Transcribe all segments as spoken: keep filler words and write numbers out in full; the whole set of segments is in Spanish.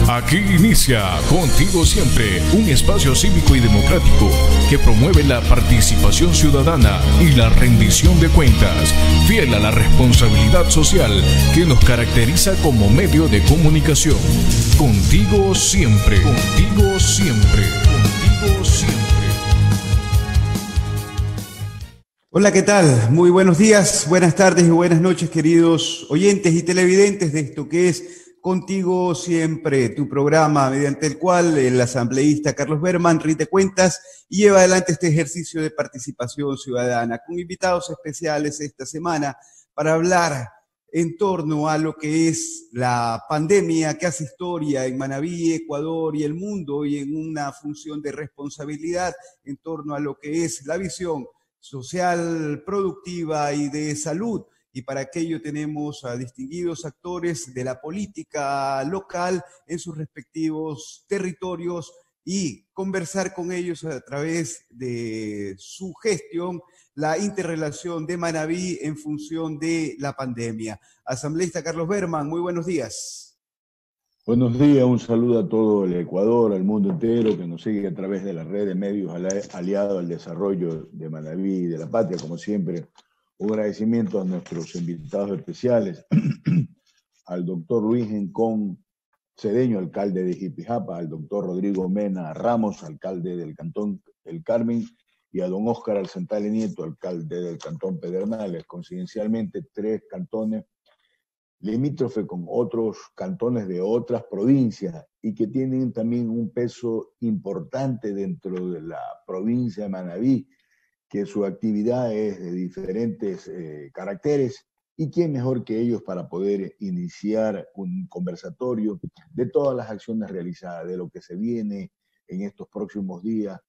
Aquí inicia Contigo Siempre, un espacio cívico y democrático que promueve la participación ciudadana y la rendición de cuentas, fiel a la responsabilidad social que nos caracteriza como medio de comunicación. Contigo Siempre, contigo siempre, contigo siempre. Hola, ¿qué tal? Muy buenos días, buenas tardes y buenas noches, queridos oyentes y televidentes de esto que es Contigo Siempre, tu programa mediante el cual el asambleísta Carlos Berman rinde cuentas y lleva adelante este ejercicio de participación ciudadana con invitados especiales esta semana para hablar en torno a lo que es la pandemia que hace historia en Manabí, Ecuador y el mundo, y en una función de responsabilidad en torno a lo que es la visión social, productiva y de salud. Y para aquello tenemos a distinguidos actores de la política local en sus respectivos territorios y conversar con ellos a través de su gestión, la interrelación de Manabí en función de la pandemia. Asambleísta Carlos Berman, muy buenos días. Buenos días, un saludo a todo el Ecuador, al mundo entero que nos sigue a través de la red de medios aliados al desarrollo de Manabí y de la patria, como siempre. Un agradecimiento a nuestros invitados especiales, al doctor Luis Gencón Cedeño, alcalde de Jipijapa, al doctor Rodrigo Mena Ramos, alcalde del Cantón El Carmen, y a don Óscar Alcentale Nieto, alcalde del Cantón Pedernales, coincidencialmente tres cantones limítrofe con otros cantones de otras provincias y que tienen también un peso importante dentro de la provincia de Manabí, que su actividad es de diferentes eh, caracteres, y quién mejor que ellos para poder iniciar un conversatorio de todas las acciones realizadas, de lo que se viene en estos próximos días,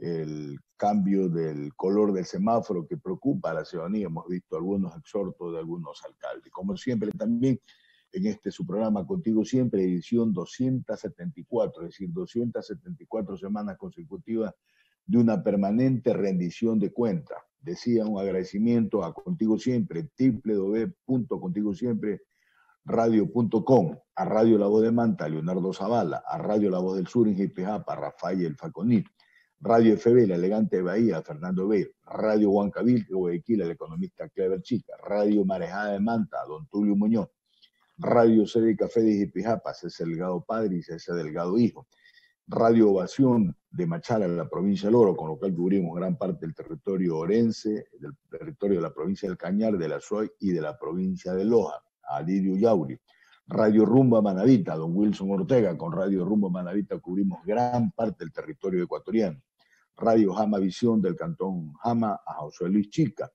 el cambio del color del semáforo que preocupa a la ciudadanía. Hemos visto algunos exhortos de algunos alcaldes. Como siempre también en este su programa Contigo Siempre, edición doscientos setenta y cuatro, es decir, doscientas setenta y cuatro semanas consecutivas de una permanente rendición de cuentas. Decía, un agradecimiento a Contigo Siempre, w w w punto contigo siempre radio punto com, a Radio La Voz de Manta, Leonardo Zavala, a Radio La Voz del Sur en Jipijapa, Rafael Faconit, Radio F B, La Elegante Bahía, Fernando B, Radio Huancaville, Guayaquil, el economista Clever Chica, Radio Marejada de Manta, don Tulio Muñoz, Radio C D Café de Jipijapa, César Delgado Padre y César Delgado Hijo, Radio Ovación de Machala, en la provincia del Oro, con lo cual cubrimos gran parte del territorio orense, del territorio de la provincia del Cañar, de la Soy y de la provincia de Loja, a Lidio Yauri. Radio Rumba Manavita, don Wilson Ortega, con Radio Rumba Manavita cubrimos gran parte del territorio ecuatoriano. Radio Jama Visión del Cantón Jama, a José Luis Chica.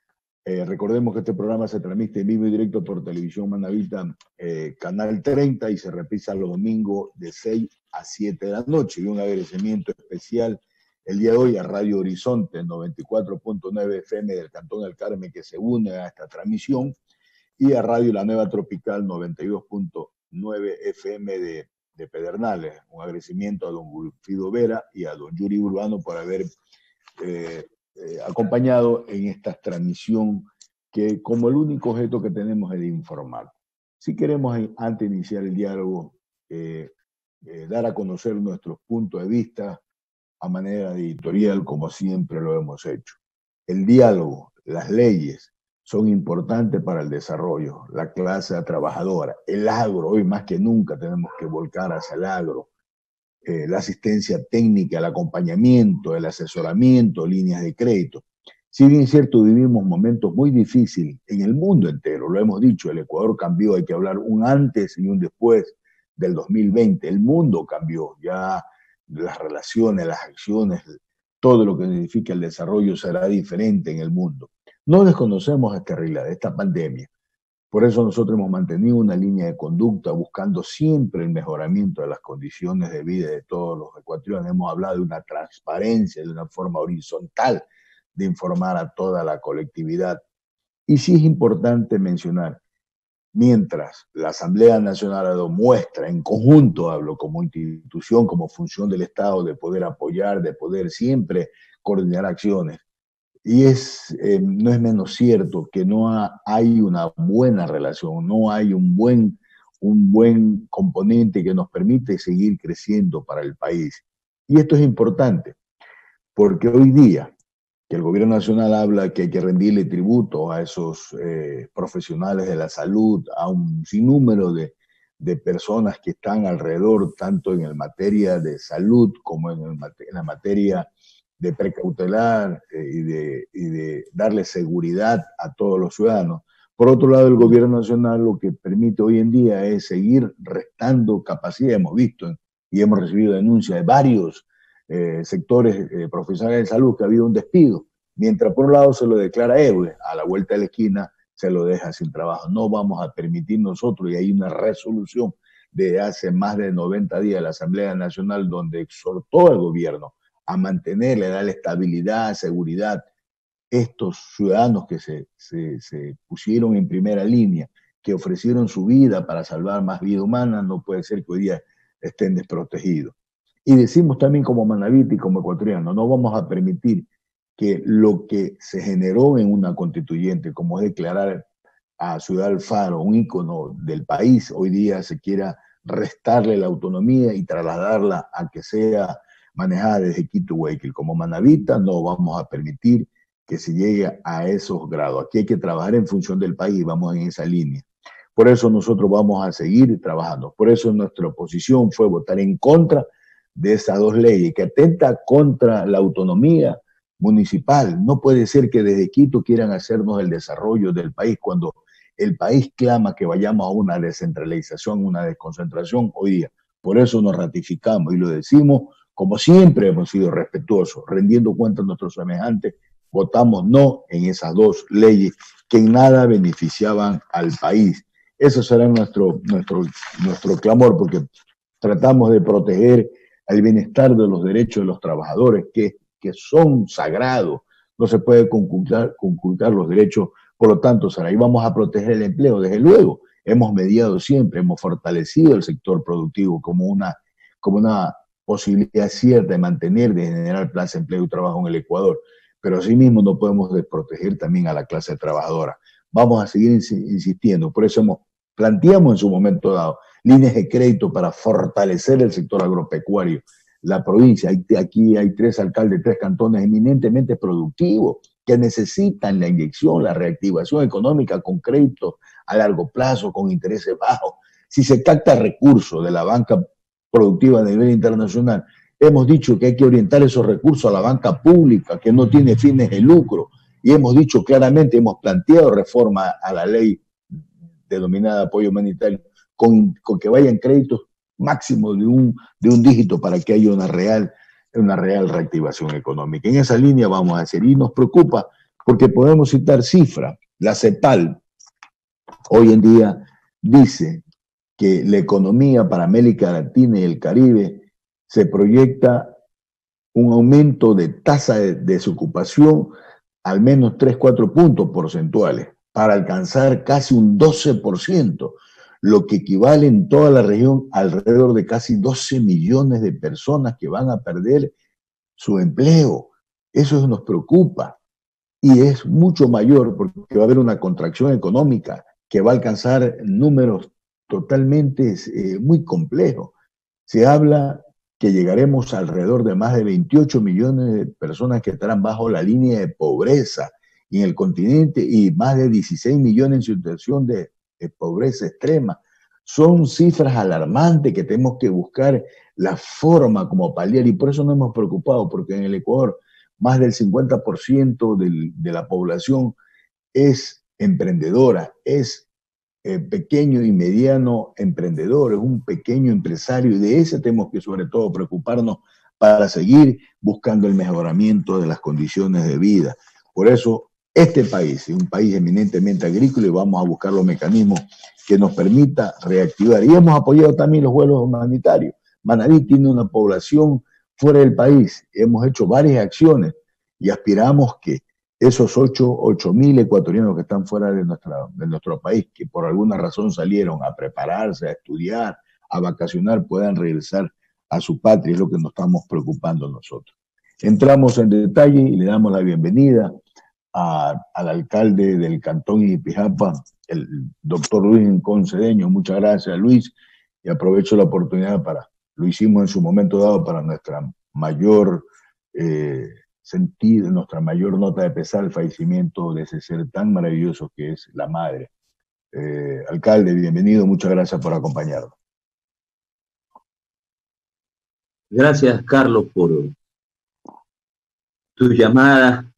Eh, recordemos que este programa se transmite en vivo y directo por Televisión Manavita, eh, Canal treinta, y se repisa los domingos de seis a siete de la noche. Y un agradecimiento especial el día de hoy a Radio Horizonte noventa y cuatro punto nueve F M del Cantón del Carmen, que se une a esta transmisión, y a Radio La Nueva Tropical noventa y dos punto nueve F M de, de Pedernales. Un agradecimiento a don Wilfrido Vera y a don Yuri Urbano por haber eh, eh, acompañado en esta transmisión, que como el único objeto que tenemos es de informar. Si queremos, antes de iniciar el diálogo, eh, eh, dar a conocer nuestros puntos de vista a manera de editorial, como siempre lo hemos hecho. El diálogo, las leyes, son importantes para el desarrollo, la clase trabajadora, el agro. Hoy más que nunca tenemos que volcar hacia el agro, eh, la asistencia técnica, el acompañamiento, el asesoramiento, líneas de crédito. Si bien es cierto, vivimos momentos muy difíciles en el mundo entero, lo hemos dicho, el Ecuador cambió, hay que hablar un antes y un después del dos mil veinte, el mundo cambió, ya las relaciones, las acciones, todo lo que significa el desarrollo será diferente en el mundo. No desconocemos esta realidad, esta pandemia. Por eso nosotros hemos mantenido una línea de conducta buscando siempre el mejoramiento de las condiciones de vida de todos los ecuatorianos. Hemos hablado de una transparencia, de una forma horizontal de informar a toda la colectividad. Y sí es importante mencionar, mientras la Asamblea Nacional ha dado muestra, en conjunto hablo, como institución, como función del Estado, de poder apoyar, de poder siempre coordinar acciones, y es, eh, no es menos cierto que no ha, hay una buena relación, no hay un buen un buen componente que nos permite seguir creciendo para el país. Y esto es importante, porque hoy día que el gobierno nacional habla que hay que rendirle tributo a esos eh, profesionales de la salud, a un sinnúmero de, de personas que están alrededor, tanto en el materia de salud como en, el, en la materia de precautelar eh, y, de, y de darle seguridad a todos los ciudadanos. Por otro lado, el gobierno nacional lo que permite hoy en día es seguir restando capacidad. Hemos visto y hemos recibido denuncias de varios eh, sectores eh, profesionales de salud que ha habido un despido, mientras por un lado se lo declara héroe, a la vuelta de la esquina se lo deja sin trabajo. No vamos a permitir nosotros, y hay una resolución de hace más de noventa días de la Asamblea Nacional donde exhortó al gobierno a mantenerle, a darle estabilidad, seguridad. Estos ciudadanos que se, se, se pusieron en primera línea, que ofrecieron su vida para salvar más vida humana, no puede ser que hoy día estén desprotegidos. Y decimos también como manabita y como ecuatoriano, no vamos a permitir que lo que se generó en una constituyente, como es declarar a Ciudad Alfaro un ícono del país, hoy día se quiera restarle la autonomía y trasladarla a que sea manejada desde Quito, Guayaquil. Como manabita no vamos a permitir que se llegue a esos grados. Aquí hay que trabajar en función del país, vamos en esa línea. Por eso nosotros vamos a seguir trabajando. Por eso nuestra posición fue votar en contra de esas dos leyes que atentan contra la autonomía municipal. No puede ser que desde Quito quieran hacernos el desarrollo del país cuando el país clama que vayamos a una descentralización, una desconcentración hoy día. Por eso nos ratificamos y lo decimos como siempre hemos sido respetuosos, rendiendo cuenta a nuestros semejantes. Votamos no en esas dos leyes que en nada beneficiaban al país. Eso será nuestro, nuestro, nuestro clamor, porque tratamos de proteger el bienestar de los derechos de los trabajadores, que, que son sagrados. No se puede conculcar, conculcar los derechos. Por lo tanto, Sara, y vamos a proteger el empleo. Desde luego, hemos mediado siempre, hemos fortalecido el sector productivo como una, como una posibilidad cierta de mantener, de generar plaza, empleo y trabajo en el Ecuador. Pero asimismo no podemos desproteger también a la clase trabajadora. Vamos a seguir insistiendo. Por eso hemos, planteamos en su momento dado líneas de crédito para fortalecer el sector agropecuario. La provincia, hay, aquí hay tres alcaldes, tres cantones eminentemente productivos que necesitan la inyección, la reactivación económica con créditos a largo plazo, con intereses bajos. Si se capta recursos de la banca productiva a nivel internacional, hemos dicho que hay que orientar esos recursos a la banca pública, que no tiene fines de lucro. Y hemos dicho claramente, hemos planteado reforma a la ley denominada apoyo humanitario, con, con que vayan créditos máximos de un, de un dígito para que haya una real, una real reactivación económica. En esa línea vamos a hacer. Y nos preocupa porque podemos citar cifras. La CEPAL hoy en día dice que la economía para América Latina y el Caribe se proyecta un aumento de tasa de desocupación al menos tres, cuatro puntos porcentuales para alcanzar casi un doce por ciento, lo que equivale en toda la región alrededor de casi doce millones de personas que van a perder su empleo. Eso nos preocupa y es mucho mayor porque va a haber una contracción económica que va a alcanzar números totalmente eh, muy complejos. Se habla que llegaremos alrededor de más de veintiocho millones de personas que estarán bajo la línea de pobreza en el continente y más de dieciséis millones en situación de, de pobreza extrema. Son cifras alarmantes que tenemos que buscar la forma como paliar y por eso nos hemos preocupado, porque en el Ecuador más del cincuenta por ciento del, de la población es emprendedora, es Eh, pequeño y mediano emprendedor, es un pequeño empresario y de ese tenemos que sobre todo preocuparnos para seguir buscando el mejoramiento de las condiciones de vida. Por eso este país es un país eminentemente agrícola y vamos a buscar los mecanismos que nos permita reactivar. Y hemos apoyado también los vuelos humanitarios. Manabí tiene una población fuera del país, hemos hecho varias acciones y aspiramos que esos ocho mil ecuatorianos que están fuera de, nuestra, de nuestro país, que por alguna razón salieron a prepararse, a estudiar, a vacacionar, puedan regresar a su patria, es lo que nos estamos preocupando nosotros. Entramos en detalle y le damos la bienvenida a, al alcalde del cantón Inipijapa, el doctor Luis Rincón Cedeño. Muchas gracias, Luis, y aprovecho la oportunidad para, lo hicimos en su momento dado para nuestra mayor eh, sentido, nuestra mayor nota de pesar, el fallecimiento de ese ser tan maravilloso que es la madre. Eh, alcalde, bienvenido, muchas gracias por acompañarnos. Gracias, Carlos, por tu llamada,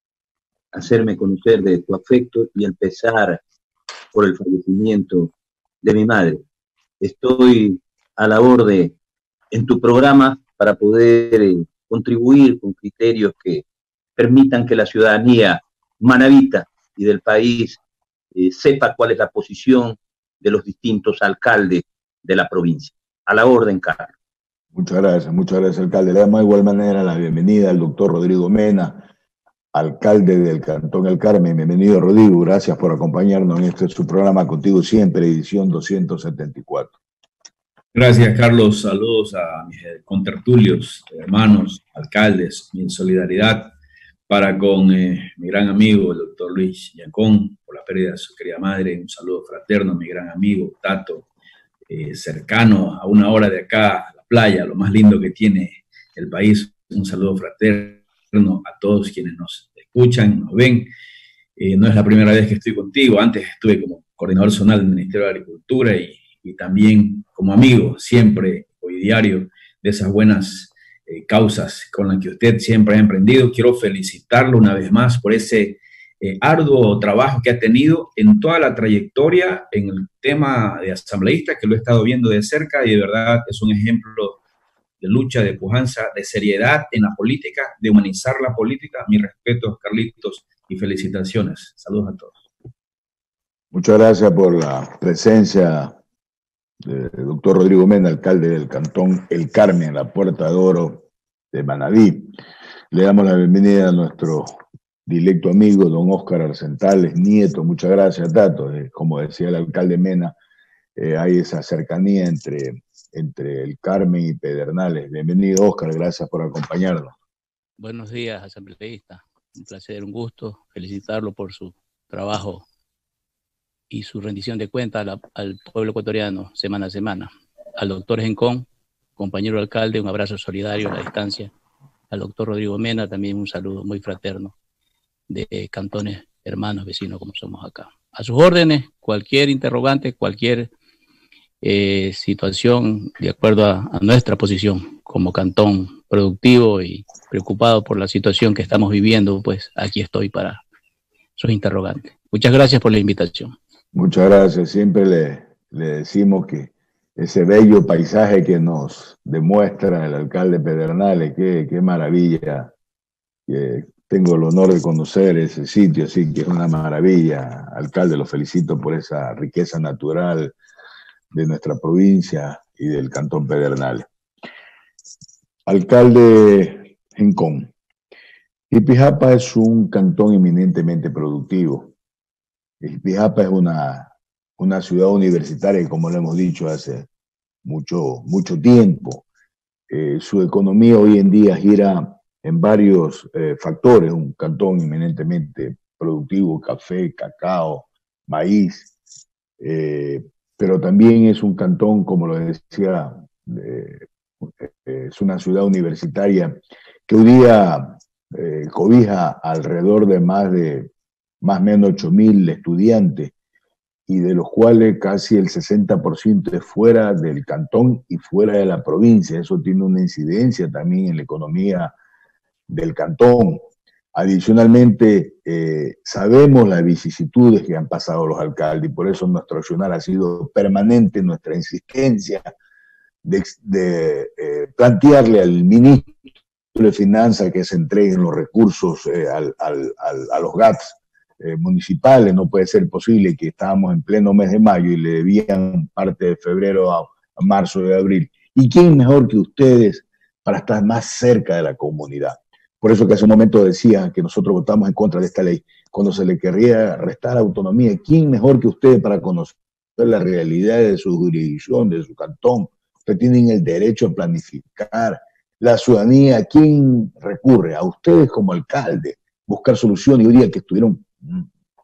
hacerme conocer de tu afecto y el pesar por el fallecimiento de mi madre. Estoy a la orden en tu programa para poder eh, contribuir con criterios que permitan que la ciudadanía manabita y del país eh, sepa cuál es la posición de los distintos alcaldes de la provincia. A la orden, Carlos. Muchas gracias, muchas gracias, alcalde. Le damos de igual manera la bienvenida al doctor Rodrigo Mena, alcalde del Cantón El Carmen. Bienvenido, Rodrigo. Gracias por acompañarnos en este su programa Contigo Siempre, edición doscientos setenta y cuatro. Gracias, Carlos. Saludos a mis contertulios, hermanos, alcaldes, mi solidaridad para con eh, mi gran amigo, el doctor Luis Rincón, por la pérdida de su querida madre. Un saludo fraterno a mi gran amigo, Tato, eh, cercano a una hora de acá, a la playa, lo más lindo que tiene el país. Un saludo fraterno a todos quienes nos escuchan, nos ven. Eh, no es la primera vez que estoy contigo. Antes estuve como coordinador zonal del Ministerio de Agricultura y, y también como amigo, siempre, hoy diario, de esas buenas eh, causas con las que usted siempre ha emprendido. Quiero felicitarlo una vez más por ese eh, arduo trabajo que ha tenido en toda la trayectoria en el tema de asambleísta, que lo he estado viendo de cerca y de verdad es un ejemplo de lucha, de pujanza, de seriedad en la política, de humanizar la política. Mis respetos, Carlitos, y felicitaciones. Saludos a todos. Muchas gracias por la presencia del doctor Rodrigo Mena, alcalde del Cantón El Carmen, en la Puerta de Oro de Manabí. Le damos la bienvenida a nuestro directo amigo, don Óscar Arcentales, nieto. Muchas gracias, Tato. Eh, como decía el alcalde Mena, eh, hay esa cercanía entre, entre El Carmen y Pedernales. Bienvenido, Óscar, gracias por acompañarnos. Buenos días, asambleísta. Un placer, un gusto felicitarlo por su trabajo y su rendición de cuentas al, al pueblo ecuatoriano semana a semana. Al doctor Rincón, compañero alcalde, un abrazo solidario a la distancia. Al doctor Rodrigo Mena también un saludo muy fraterno de cantones hermanos, vecinos como somos acá. A sus órdenes, cualquier interrogante, cualquier eh, situación de acuerdo a, a nuestra posición como cantón productivo y preocupado por la situación que estamos viviendo, pues aquí estoy para sus interrogantes. Muchas gracias por la invitación. Muchas gracias. Siempre le, le decimos que ese bello paisaje que nos demuestra el alcalde Pedernales, qué, qué maravilla. Que tengo el honor de conocer ese sitio, así que es una maravilla. Alcalde, lo felicito por esa riqueza natural de nuestra provincia y del Cantón Pedernales. Alcalde Rincón, Jipijapa es un cantón eminentemente productivo. Jipijapa es una, una ciudad universitaria, como lo hemos dicho hace mucho, mucho tiempo. Eh, su economía hoy en día gira en varios eh, factores. Un cantón eminentemente productivo, café, cacao, maíz, eh, pero también es un cantón, como lo decía, eh, es una ciudad universitaria que hoy día eh, cobija alrededor de más de más o menos ocho mil estudiantes, y de los cuales casi el sesenta por ciento es fuera del cantón y fuera de la provincia. Eso tiene una incidencia también en la economía del cantón. Adicionalmente, eh, sabemos las vicisitudes que han pasado los alcaldes, y por eso nuestro accionar ha sido permanente, nuestra insistencia de, de eh, plantearle al ministro de Finanzas que se entreguen los recursos eh, al, al, al, a los G A Ts eh, municipales. No puede ser posible que estábamos en pleno mes de mayo y le debían parte de febrero a, a marzo de abril. ¿Y quién mejor que ustedes para estar más cerca de la comunidad? Por eso que hace un momento decía que nosotros votamos en contra de esta ley. Cuando se le querría restar autonomía, ¿quién mejor que ustedes para conocer la realidad de su jurisdicción, de su cantón? Ustedes tienen el derecho a planificar. La ciudadanía, ¿a quién recurre? A ustedes como alcalde, buscar soluciones. Y hoy día que estuvieron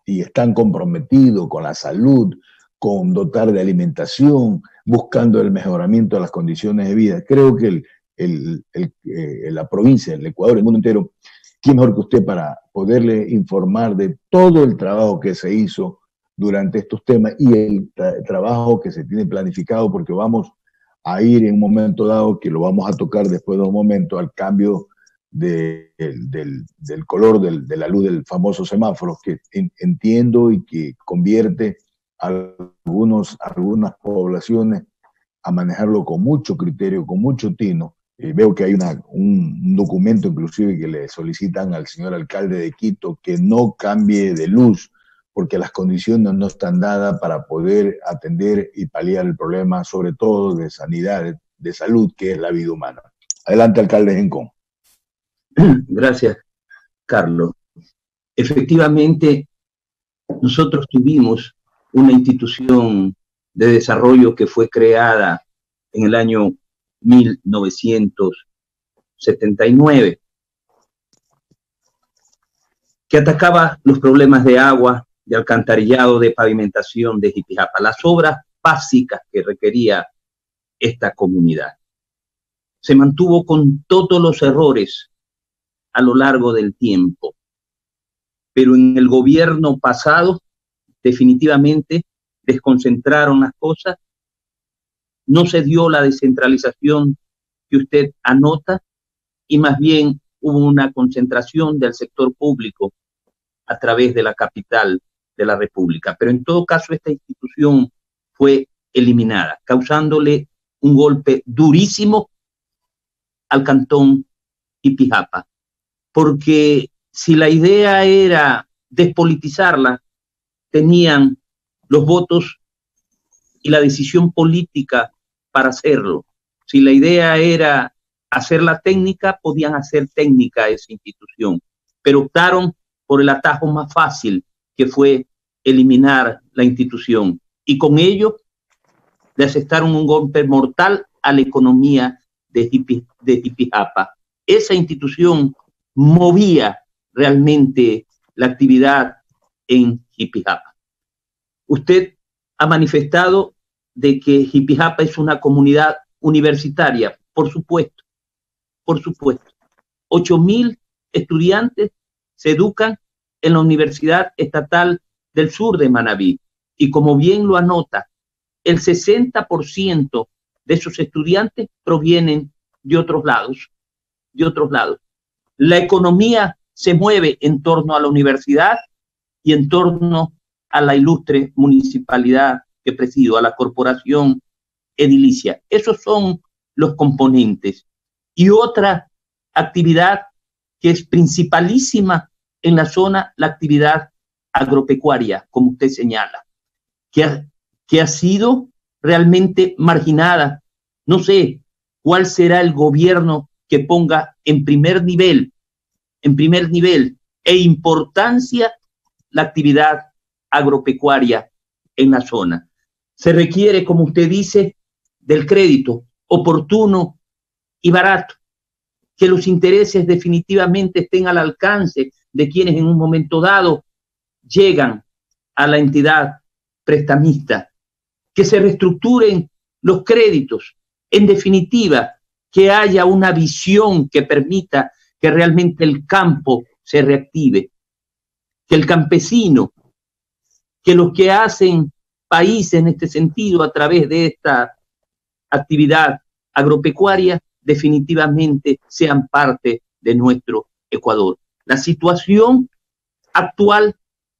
y están comprometidos con la salud, con dotar de alimentación, buscando el mejoramiento de las condiciones de vida. Creo que el, el, el, eh, la provincia, el Ecuador, el mundo entero, ¿quién mejor que usted para poderle informar de todo el trabajo que se hizo durante estos temas y el tra trabajo que se tiene planificado? Porque vamos a ir en un momento dado, que lo vamos a tocar después de un momento, al cambio de, del, del, del color del, de la luz del famoso semáforo, que en, entiendo y que convierte algunos, algunas poblaciones a manejarlo con mucho criterio, con mucho tino. Eh, veo que hay una, un, un documento inclusive que le solicitan al señor alcalde de Quito que no cambie de luz porque las condiciones no están dadas para poder atender y paliar el problema, sobre todo de sanidad, de, de salud, que es la vida humana. Adelante, alcalde Gencón. Gracias, Carlos. Efectivamente, nosotros tuvimos una institución de desarrollo que fue creada en el año mil novecientos setenta y nueve, que atacaba los problemas de agua, de alcantarillado, de pavimentación de Jipijapa, las obras básicas que requería esta comunidad. Se mantuvo con todos los errores a lo largo del tiempo, pero en el gobierno pasado definitivamente desconcentraron las cosas, no se dio la descentralización que usted anota y más bien hubo una concentración del sector público a través de la capital de la República. Pero en todo caso esta institución fue eliminada, causándole un golpe durísimo al cantón Jipijapa, porque si la idea era despolitizarla, tenían los votos y la decisión política para hacerlo. Si la idea era hacerla técnica, podían hacer técnica esa institución, pero optaron por el atajo más fácil, que fue eliminar la institución, y con ello le asestaron un golpe mortal a la economía de, Jipi, de Jipijapa. Esa institución movía realmente la actividad en Jipijapa. Usted ha manifestado de que Jipijapa es una comunidad universitaria, por supuesto, por supuesto. ocho mil estudiantes se educan en la Universidad Estatal del Sur de Manabí, y como bien lo anota, el sesenta por ciento de esos estudiantes provienen de otros lados, de otros lados. La economía se mueve en torno a la universidad y en torno a la ilustre municipalidad que presido, a la corporación edilicia. Esos son los componentes. Y otra actividad que es principalísima en la zona, la actividad agropecuaria, como usted señala, que ha, que ha sido realmente marginada. No sé cuál será el gobierno que ponga en primer nivel, en primer nivel e importancia la actividad agropecuaria en la zona. Se requiere, como usted dice, del crédito oportuno y barato, que los intereses definitivamente estén al alcance de quienes en un momento dado llegan a la entidad prestamista, que se reestructuren los créditos, en definitiva, que haya una visión que permita que realmente el campo se reactive, que el campesino, que los que hacen país en este sentido a través de esta actividad agropecuaria definitivamente sean parte de nuestro Ecuador. La situación actual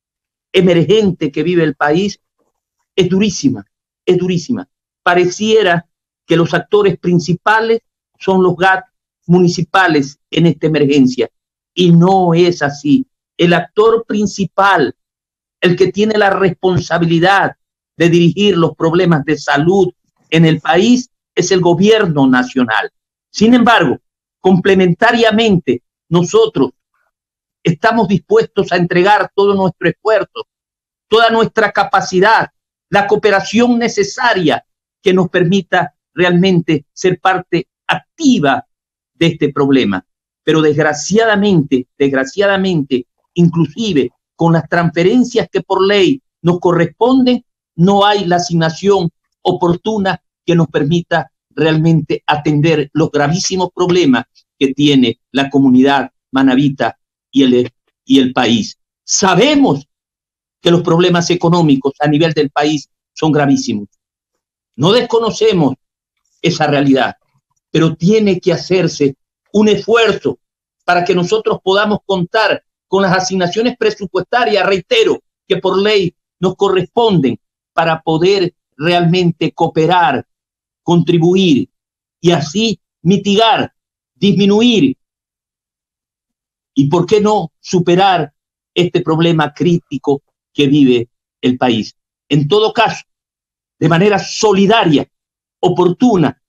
emergente que vive el país es durísima, es durísima. Pareciera que los actores principales son los G A T municipales en esta emergencia, y no es así. El actor principal, el que tiene la responsabilidad de dirigir los problemas de salud en el país, es el gobierno nacional. Sin embargo, complementariamente, nosotros estamos dispuestos a entregar todo nuestro esfuerzo, toda nuestra capacidad, la cooperación necesaria que nos permita realmente ser parte activa de este problema. Pero desgraciadamente, desgraciadamente, inclusive con las transferencias que por ley nos corresponden, no hay la asignación oportuna que nos permita realmente atender los gravísimos problemas que tiene la comunidad manabita y el, y el país. Sabemos que los problemas económicos a nivel del país son gravísimos. No desconocemos esa realidad, pero tiene que hacerse un esfuerzo para que nosotros podamos contar con las asignaciones presupuestarias, reitero, que por ley nos corresponden para poder realmente cooperar, contribuir y así mitigar, disminuir y, ¿por qué no, superar este problema crítico que vive el país? En todo caso, de manera solidaria, oportuna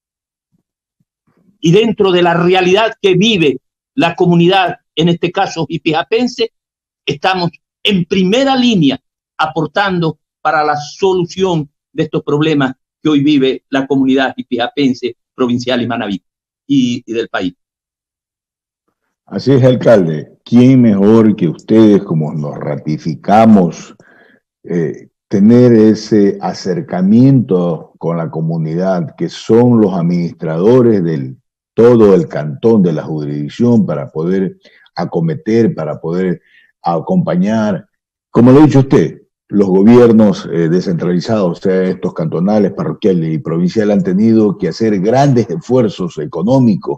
y dentro de la realidad que vive la comunidad, en este caso ipijapense, estamos en primera línea aportando para la solución de estos problemas que hoy vive la comunidad ipijapense, provincial y manabí y, y del país. Así es, alcalde. ¿Quién mejor que ustedes, como nos ratificamos, eh, tener ese acercamiento con la comunidad, que son los administradores del todo el cantón, de la jurisdicción, para poder acometer, para poder acompañar, como lo ha dicho usted, los gobiernos eh, descentralizados, o sea, estos cantonales, parroquiales y provinciales, han tenido que hacer grandes esfuerzos económicos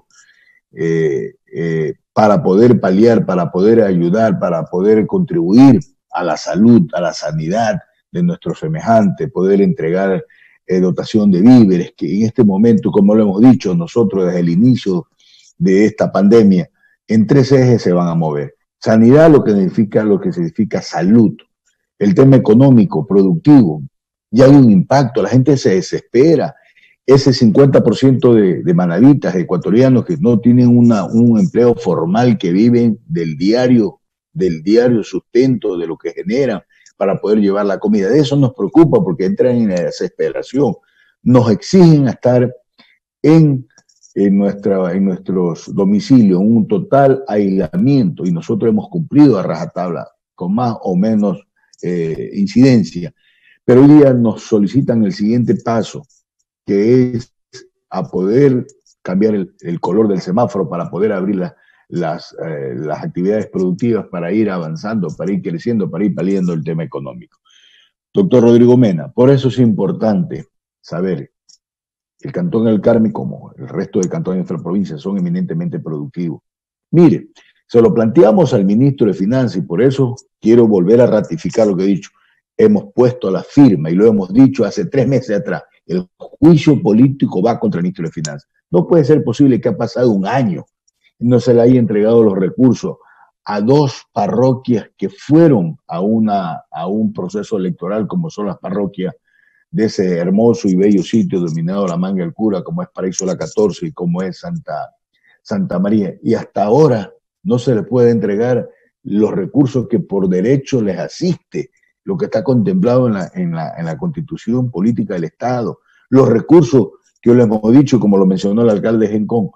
eh, eh, para poder paliar, para poder ayudar, para poder contribuir a la salud, a la sanidad de nuestros semejantes, poder entregar eh, dotación de víveres, que en este momento, como lo hemos dicho nosotros desde el inicio de esta pandemia, en tres ejes se van a mover. Sanidad, lo que significa, lo que significa salud. El tema económico, productivo, ya hay un impacto, la gente se desespera. Ese cincuenta por ciento de, de manabitas ecuatorianos que no tienen una, un empleo formal, que viven del diario, del diario sustento, de lo que generan para poder llevar la comida. De eso nos preocupa, porque entran en la desesperación. Nos exigen estar en, en, nuestra, en nuestros domicilios, un total aislamiento, y nosotros hemos cumplido a rajatabla con más o menos eh, incidencia. Pero hoy día nos solicitan el siguiente paso, que es a poder cambiar el, el color del semáforo para poder abrir la, las, eh, las actividades productivas, para ir avanzando, para ir creciendo, para ir paliando el tema económico. Doctor Rodrigo Mena, por eso es importante saber que el Cantón del Carmen, como el resto de cantones de nuestra provincia, son eminentemente productivos. Mire, se lo planteamos al ministro de Finanzas, y por eso quiero volver a ratificar lo que he dicho. Hemos puesto la firma, y lo hemos dicho hace tres meses atrás, el juicio político va contra el ministro de Finanzas. No puede ser posible que ha pasado un año y no se le haya entregado los recursos a dos parroquias que fueron a, una, a un proceso electoral, como son las parroquias de ese hermoso y bello sitio denominado La Manga del Cura, como es Paraíso La catorce y como es Santa, Santa María. Y hasta ahora no se le puede entregar los recursos que por derecho les asiste, lo que está contemplado en la, en la, en la Constitución Política del Estado, los recursos que le hemos dicho, como lo mencionó el alcalde Gencón,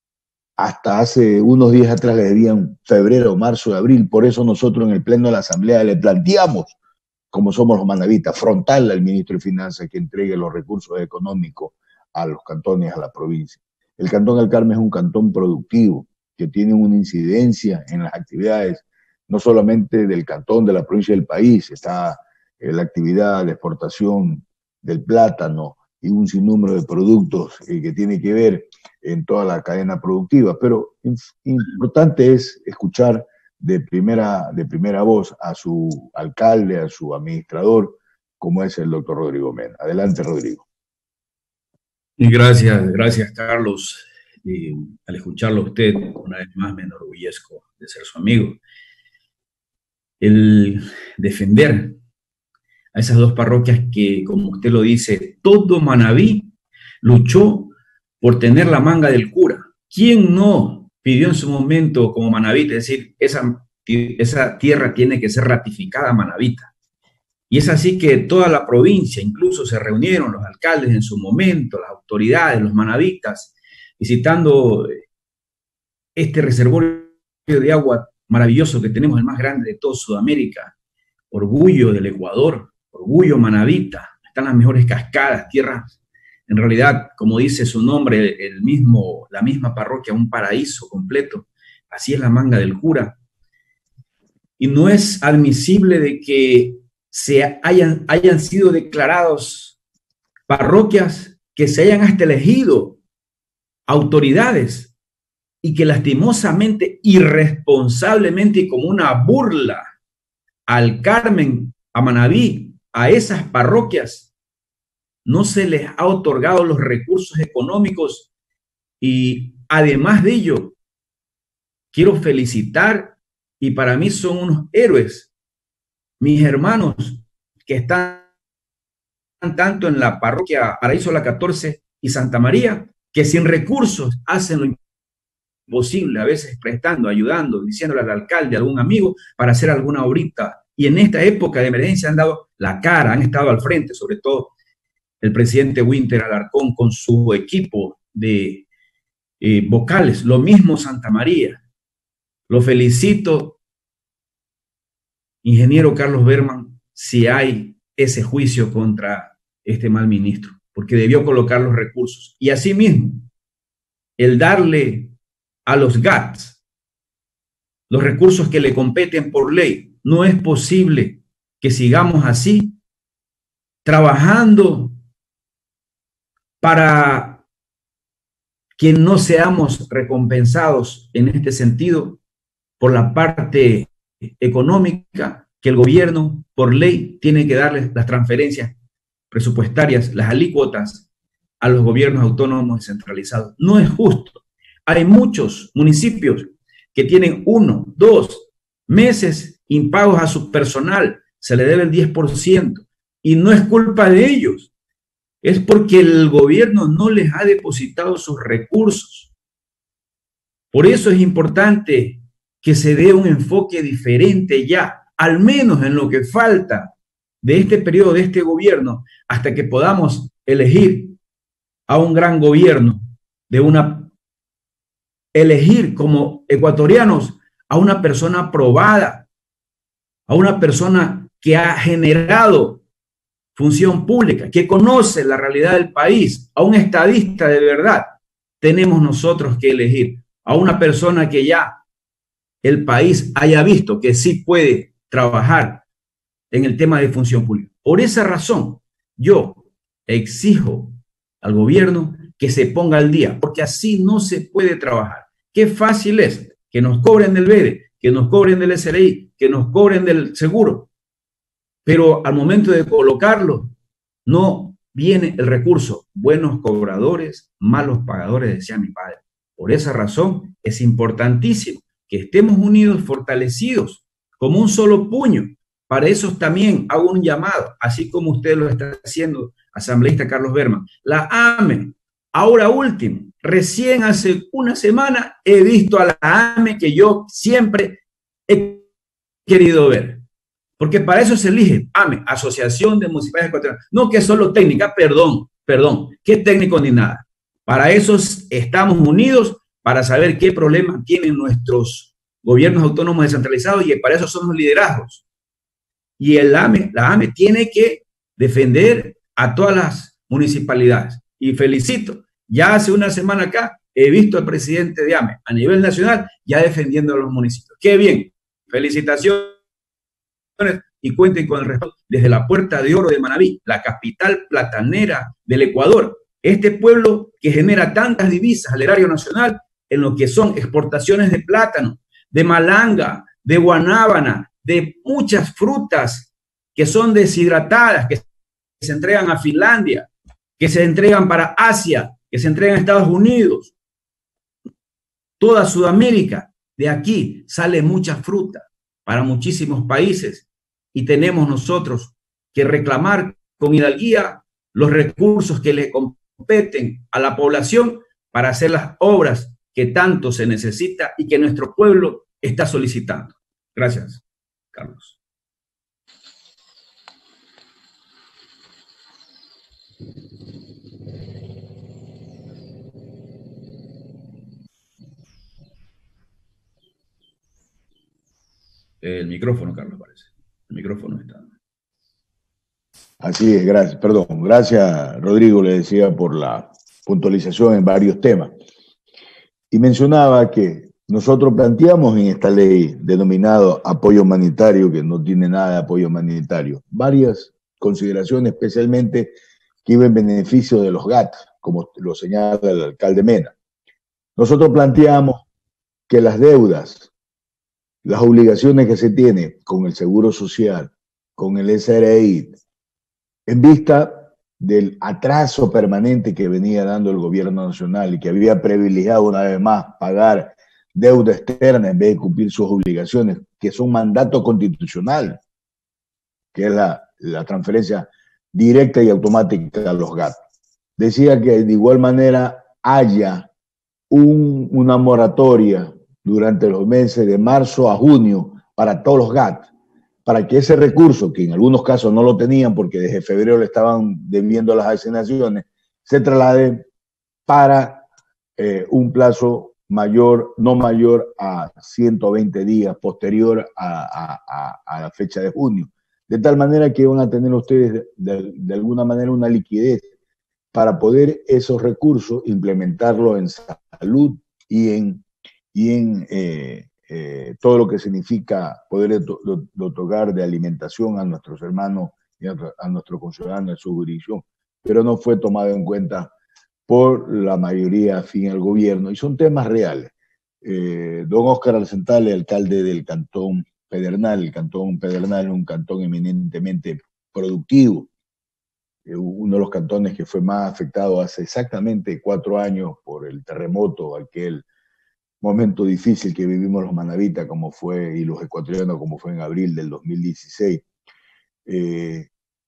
hasta hace unos días atrás le debían febrero, marzo, abril. Por eso nosotros en el pleno de la Asamblea le planteamos, como somos los manabitas, frontal al ministro de Finanzas que entregue los recursos económicos a los cantones, a la provincia. El Cantón del Carmen es un cantón productivo que tiene una incidencia en las actividades no solamente del cantón, de la provincia, del país. Está eh, la actividad de exportación del plátano y un sinnúmero de productos eh, que tiene que ver en toda la cadena productiva. Pero importante es escuchar de primera, de primera voz a su alcalde, a su administrador, como es el doctor Rodrigo Mena. Adelante, Rodrigo. Gracias, gracias, Carlos. Y al escucharlo a usted, una vez más me enorgullezco de ser su amigo. El defender a esas dos parroquias que, como usted lo dice, todo Manabí luchó por tener la manga del cura. ¿Quién no pidió en su momento como manabita, es decir, esa, esa tierra tiene que ser ratificada manabita? Y es así que toda la provincia, incluso se reunieron los alcaldes en su momento, las autoridades, los manabitas, visitando este reservorio de agua maravilloso que tenemos, el más grande de toda Sudamérica, orgullo del Ecuador, orgullo manabita, están las mejores cascadas, tierras, en realidad, como dice su nombre, el mismo, la misma parroquia, un paraíso completo, así es la Manga del Cura. Y no es admisible de que se hayan, hayan sido declarados parroquias, que se hayan hasta elegido autoridades y que lastimosamente, irresponsablemente y como una burla al Carmen, a Manabí, a esas parroquias, no se les ha otorgado los recursos económicos. Y además de ello, quiero felicitar, y para mí son unos héroes, mis hermanos que están tanto en la parroquia Paraíso La catorce y Santa María, que sin recursos hacen lo imposible, a veces prestando, ayudando, diciéndole al alcalde, a algún amigo, para hacer alguna obrita. Y en esta época de emergencia han dado la cara, han estado al frente, sobre todo el presidente Winter Alarcón con su equipo de eh, vocales, lo mismo Santa María. Lo felicito, ingeniero Carlos Berman, si hay ese juicio contra este mal ministro, porque debió colocar los recursos. Y asimismo, el darle a los G A T S los recursos que le competen por ley. No es posible que sigamos así, trabajando para que no seamos recompensados en este sentido por la parte económica, que el gobierno por ley tiene que darles las transferencias presupuestarias, las alícuotas a los gobiernos autónomos descentralizados. No es justo. Hay muchos municipios que tienen uno, dos meses impagos a su personal, se le debe el diez por ciento, y no es culpa de ellos, es porque el gobierno no les ha depositado sus recursos. Por eso es importante que se dé un enfoque diferente ya, al menos en lo que falta de este periodo, de este gobierno, hasta que podamos elegir a un gran gobierno, de una, elegir como ecuatorianos a una persona aprobada, a una persona que ha generado función pública, que conoce la realidad del país, a un estadista de verdad. Tenemos nosotros que elegir a una persona que ya el país haya visto que sí puede trabajar en el tema de función pública. Por esa razón, yo exijo al gobierno que se ponga al día, porque así no se puede trabajar. Qué fácil es que nos cobren del B E D E, que nos cobren del S R I, que nos cobren del seguro, pero al momento de colocarlo, no viene el recurso. Buenos cobradores, malos pagadores, decía mi padre. Por esa razón, es importantísimo que estemos unidos, fortalecidos, como un solo puño. Para eso también hago un llamado, así como usted lo está haciendo, asambleísta Carlos Berman. La A M E, ahora último, recién hace una semana he visto a la A M E que yo siempre he querido ver. Porque para eso se elige A M E, Asociación de Municipalidades Ecuatorianas. No que solo técnica, perdón, perdón, que técnico ni nada. Para eso estamos unidos, para saber qué problemas tienen nuestros gobiernos autónomos descentralizados, y para eso son los liderazgos. Y el A M E, la A M E tiene que defender a todas las municipalidades. Y felicito, ya hace una semana acá he visto al presidente de A M E a nivel nacional ya defendiendo a los municipios. ¡Qué bien! Felicitaciones y cuenten con el respeto desde la Puerta de Oro de Manabí, la capital platanera del Ecuador. Este pueblo que genera tantas divisas al erario nacional en lo que son exportaciones de plátano, de malanga, de guanábana, de muchas frutas que son deshidratadas, que se entregan a Finlandia, que se entregan para Asia, que se entregan a Estados Unidos, toda Sudamérica. De aquí sale mucha fruta para muchísimos países, y tenemos nosotros que reclamar con hidalguía los recursos que le competen a la población para hacer las obras que tanto se necesita y que nuestro pueblo está solicitando. Gracias, Carlos. El micrófono, Carlos, parece. El micrófono está. Así es, gracias, perdón. Gracias, Rodrigo, le decía por la puntualización en varios temas. Y mencionaba que nosotros planteamos en esta ley denominado apoyo humanitario, que no tiene nada de apoyo humanitario, varias consideraciones, especialmente que iba en beneficio de los G A T, como lo señala el alcalde Mena. Nosotros planteamos que las deudas, las obligaciones que se tienen con el Seguro Social, con el S R I, en vista del atraso permanente que venía dando el gobierno nacional y que había privilegiado una vez más pagar deuda externa en vez de cumplir sus obligaciones, que son mandato constitucional, que es la, la transferencia directa y automática a los G A T. Decía que de igual manera haya un, una moratoria durante los meses de marzo a junio para todos los G A T, para que ese recurso, que en algunos casos no lo tenían porque desde febrero le estaban debiendo las asignaciones, se traslade para eh, un plazo mayor, no mayor a ciento veinte días, posterior a, a, a, a la fecha de junio. De tal manera que van a tener ustedes de, de, de alguna manera una liquidez para poder esos recursos implementarlo en salud y en, y en eh, Eh, todo lo que significa poder otorgar de alimentación a nuestros hermanos y a, a nuestros conciudadanos en su jurisdicción, pero no fue tomado en cuenta por la mayoría afín al gobierno, y son temas reales. Eh, don Óscar Arcentale, alcalde del Cantón Pedernal, el Cantón Pedernal es un cantón eminentemente productivo, eh, uno de los cantones que fue más afectado hace exactamente cuatro años por el terremoto, aquel momento difícil que vivimos los manavitas como fue, y los ecuatorianos como fue en abril del dos mil dieciséis. Eh,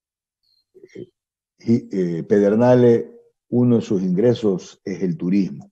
eh, Pedernales, uno de sus ingresos es el turismo.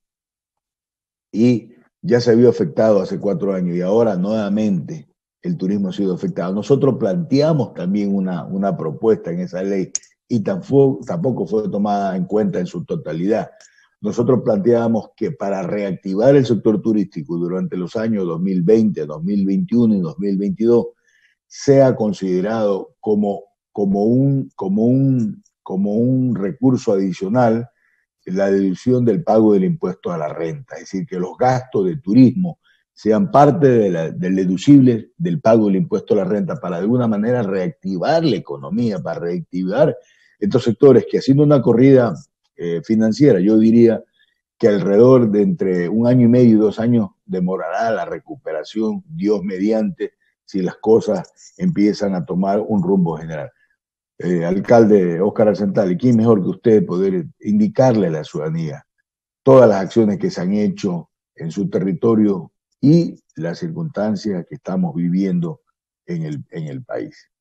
Y ya se había afectado hace cuatro años y ahora nuevamente el turismo ha sido afectado. Nosotros planteamos también una, una propuesta en esa ley y tampoco, tampoco fue tomada en cuenta en su totalidad. Nosotros planteábamos que para reactivar el sector turístico durante los años dos mil veinte, dos mil veintiuno y dos mil veintidós sea considerado como, como, un, como, un, como un recurso adicional la deducción del pago del impuesto a la renta, es decir, que los gastos de turismo sean parte de la, del deducible del pago del impuesto a la renta para de alguna manera reactivar la economía, para reactivar estos sectores que haciendo una corrida Eh, financiera, yo diría que alrededor de entre un año y medio y dos años demorará la recuperación, Dios mediante, si las cosas empiezan a tomar un rumbo general. Eh, alcalde Óscar Arcentale, ¿quién mejor que usted poder indicarle a la ciudadanía todas las acciones que se han hecho en su territorio y las circunstancias que estamos viviendo en el, en el país?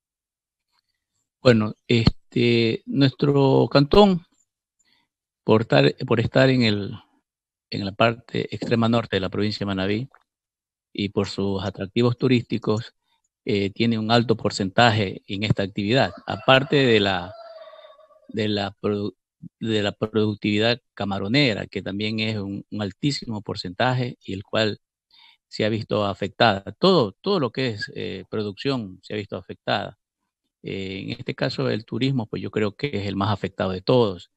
Bueno, este, nuestro cantón, Por estar, por estar en, el, en la parte extrema norte de la provincia de Manabí y por sus atractivos turísticos, eh, tiene un alto porcentaje en esta actividad, aparte de la, de la, de la productividad camaronera, que también es un, un altísimo porcentaje y el cual se ha visto afectada. Todo, todo lo que es eh, producción se ha visto afectada. Eh, en este caso, el turismo, pues yo creo que es el más afectado de todos.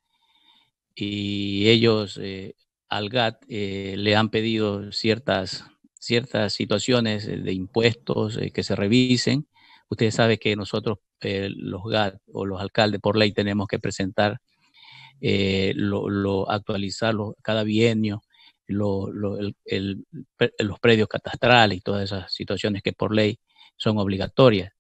Y ellos eh, al G A T eh, le han pedido ciertas, ciertas situaciones de impuestos eh, que se revisen. Ustedes saben que nosotros, eh, los G A T o los alcaldes por ley, tenemos que presentar, eh, lo, lo, actualizarlo cada bienio, lo, lo, el, el, los predios catastrales y todas esas situaciones que por ley son obligatorias.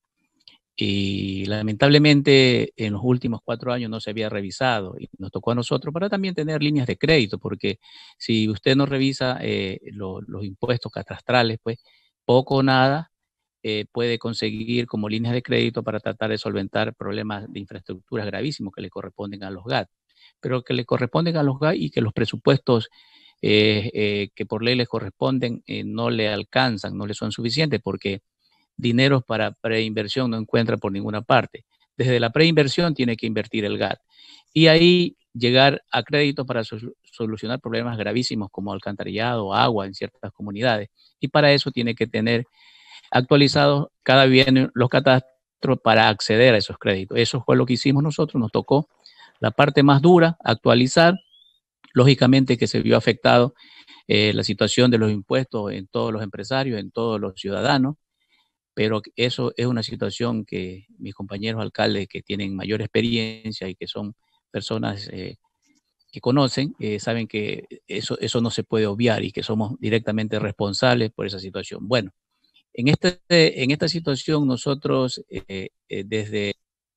Y lamentablemente en los últimos cuatro años no se había revisado y nos tocó a nosotros para también tener líneas de crédito, porque si usted no revisa eh, lo, los impuestos catastrales, pues poco o nada eh, puede conseguir como líneas de crédito para tratar de solventar problemas de infraestructuras gravísimos que le corresponden a los G A T, pero que le corresponden a los G A T y que los presupuestos eh, eh, que por ley les corresponden eh, no le alcanzan, no le son suficientes, porque dineros para preinversión no encuentra por ninguna parte. Desde la preinversión tiene que invertir el G A T y ahí llegar a crédito para sol solucionar problemas gravísimos como alcantarillado, agua en ciertas comunidades, y para eso tiene que tener actualizados cada bien los catastros para acceder a esos créditos. Eso fue lo que hicimos nosotros, nos tocó la parte más dura, actualizar. Lógicamente que se vio afectado eh, la situación de los impuestos en todos los empresarios, en todos los ciudadanos, pero eso es una situación que mis compañeros alcaldes que tienen mayor experiencia y que son personas eh, que conocen, eh, saben que eso, eso no se puede obviar y que somos directamente responsables por esa situación. Bueno, en, este, en esta situación nosotros eh, eh, desde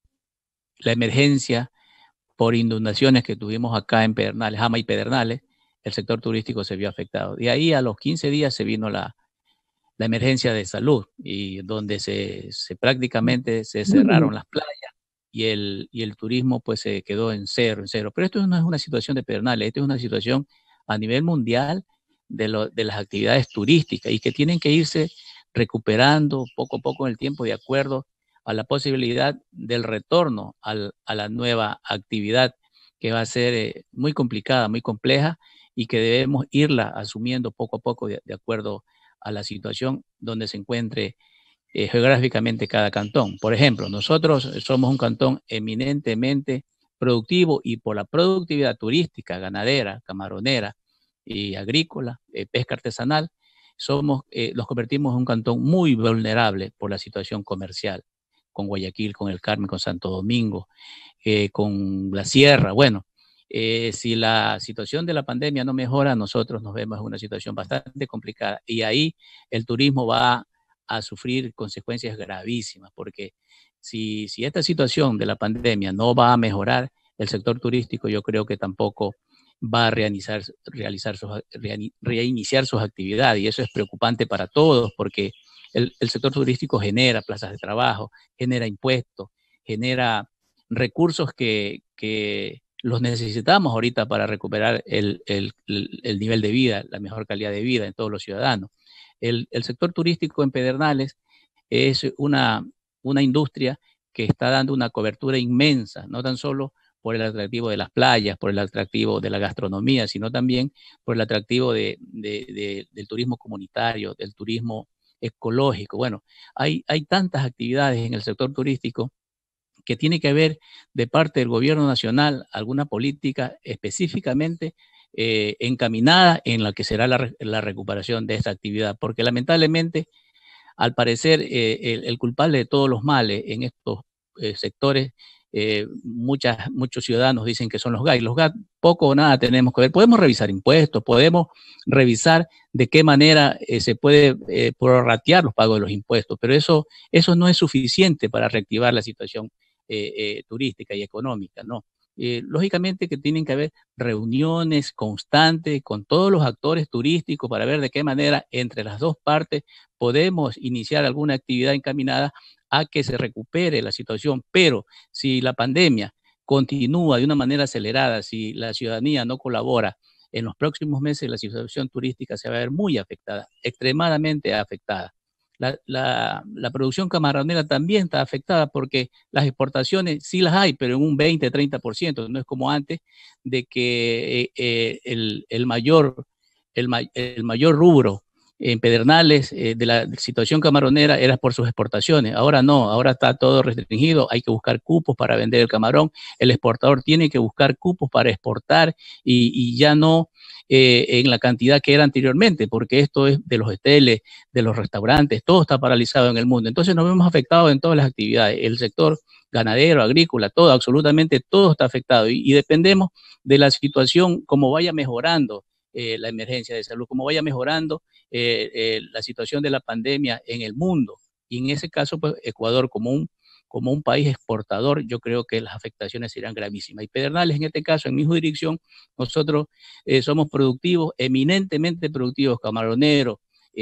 la emergencia por inundaciones que tuvimos acá en Pedernales, Jama y Pedernales, el sector turístico se vio afectado. De ahí a los quince días se vino la, la emergencia de salud y donde se, se prácticamente se cerraron las playas y el, y el turismo pues se quedó en cero, en cero. Pero esto no es una situación de Pedernales, esto es una situación a nivel mundial de, lo, de las actividades turísticas y que tienen que irse recuperando poco a poco en el tiempo de acuerdo a la posibilidad del retorno al, a la nueva actividad que va a ser eh, muy complicada, muy compleja y que debemos irla asumiendo poco a poco de, de acuerdo a la situación donde se encuentre eh, geográficamente cada cantón. Por ejemplo, nosotros somos un cantón eminentemente productivo y por la productividad turística, ganadera, camaronera y agrícola, eh, pesca artesanal, somos, eh, nos convertimos en un cantón muy vulnerable por la situación comercial, con Guayaquil, con el Carmen, con Santo Domingo, eh, con la Sierra. Bueno, eh, si la situación de la pandemia no mejora, nosotros nos vemos en una situación bastante complicada y ahí el turismo va a sufrir consecuencias gravísimas, porque si, si esta situación de la pandemia no va a mejorar, el sector turístico yo creo que tampoco va a realizar, realizar sus, reiniciar sus actividades y eso es preocupante para todos porque el, el sector turístico genera plazas de trabajo, genera impuestos, genera recursos que, que los necesitamos ahorita para recuperar el, el, el nivel de vida, la mejor calidad de vida en todos los ciudadanos. El, el sector turístico en Pedernales es una, una industria que está dando una cobertura inmensa, no tan solo por el atractivo de las playas, por el atractivo de la gastronomía, sino también por el atractivo de, de, de, del turismo comunitario, del turismo ecológico. Bueno, hay, hay tantas actividades en el sector turístico que tiene que ver de parte del gobierno nacional alguna política específicamente eh, encaminada en la que será la, la recuperación de esta actividad, porque lamentablemente, al parecer, eh, el, el culpable de todos los males en estos eh, sectores, eh, muchas, muchos ciudadanos dicen que son los G A Y. Los G A Y poco o nada tenemos que ver. Podemos revisar impuestos, podemos revisar de qué manera eh, se puede eh, prorratear los pagos de los impuestos, pero eso, eso no es suficiente para reactivar la situación eh, eh, turística y económica, ¿no? Eh, lógicamente que tienen que haber reuniones constantes con todos los actores turísticos para ver de qué manera entre las dos partes podemos iniciar alguna actividad encaminada a que se recupere la situación, pero si la pandemia continúa de una manera acelerada, si la ciudadanía no colabora, en los próximos meses la situación turística se va a ver muy afectada, extremadamente afectada. La, la, la producción camaronera también está afectada porque las exportaciones sí las hay, pero en un veinte, treinta por ciento, no es como antes de que eh, el, el, mayor, el, el mayor rubro en Pedernales eh, de la situación camaronera era por sus exportaciones. Ahora no, ahora está todo restringido, hay que buscar cupos para vender el camarón, el exportador tiene que buscar cupos para exportar y, y ya no eh, en la cantidad que era anteriormente, porque esto es de los hoteles, de los restaurantes, todo está paralizado en el mundo. Entonces nos vemos afectados en todas las actividades, el sector ganadero, agrícola, todo, absolutamente todo está afectado y, y dependemos de la situación como vaya mejorando eh, la emergencia de salud, como vaya mejorando Eh, eh, la situación de la pandemia en el mundo. Y en ese caso, pues, Ecuador como un, como un país exportador, yo creo que las afectaciones serán gravísimas. Y Pedernales, en este caso, en mi jurisdicción, nosotros eh, somos productivos, eminentemente productivos, camaroneros,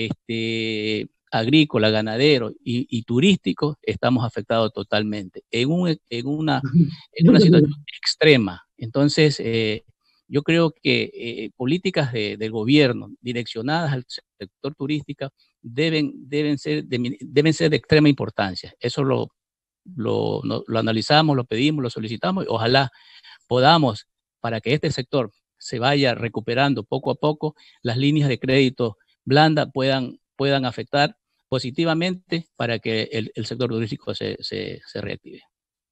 este, agrícola, ganadero y, y turístico, estamos afectados totalmente en, un, en, una, en una situación extrema. Entonces, eh, yo creo que eh, políticas de, del gobierno direccionadas al sector turístico deben, deben, ser de, deben ser de extrema importancia. Eso lo, lo, no, lo analizamos, lo pedimos, lo solicitamos y ojalá podamos, para que este sector se vaya recuperando poco a poco, las líneas de crédito blanda puedan, puedan afectar positivamente para que el, el sector turístico se, se, se reactive.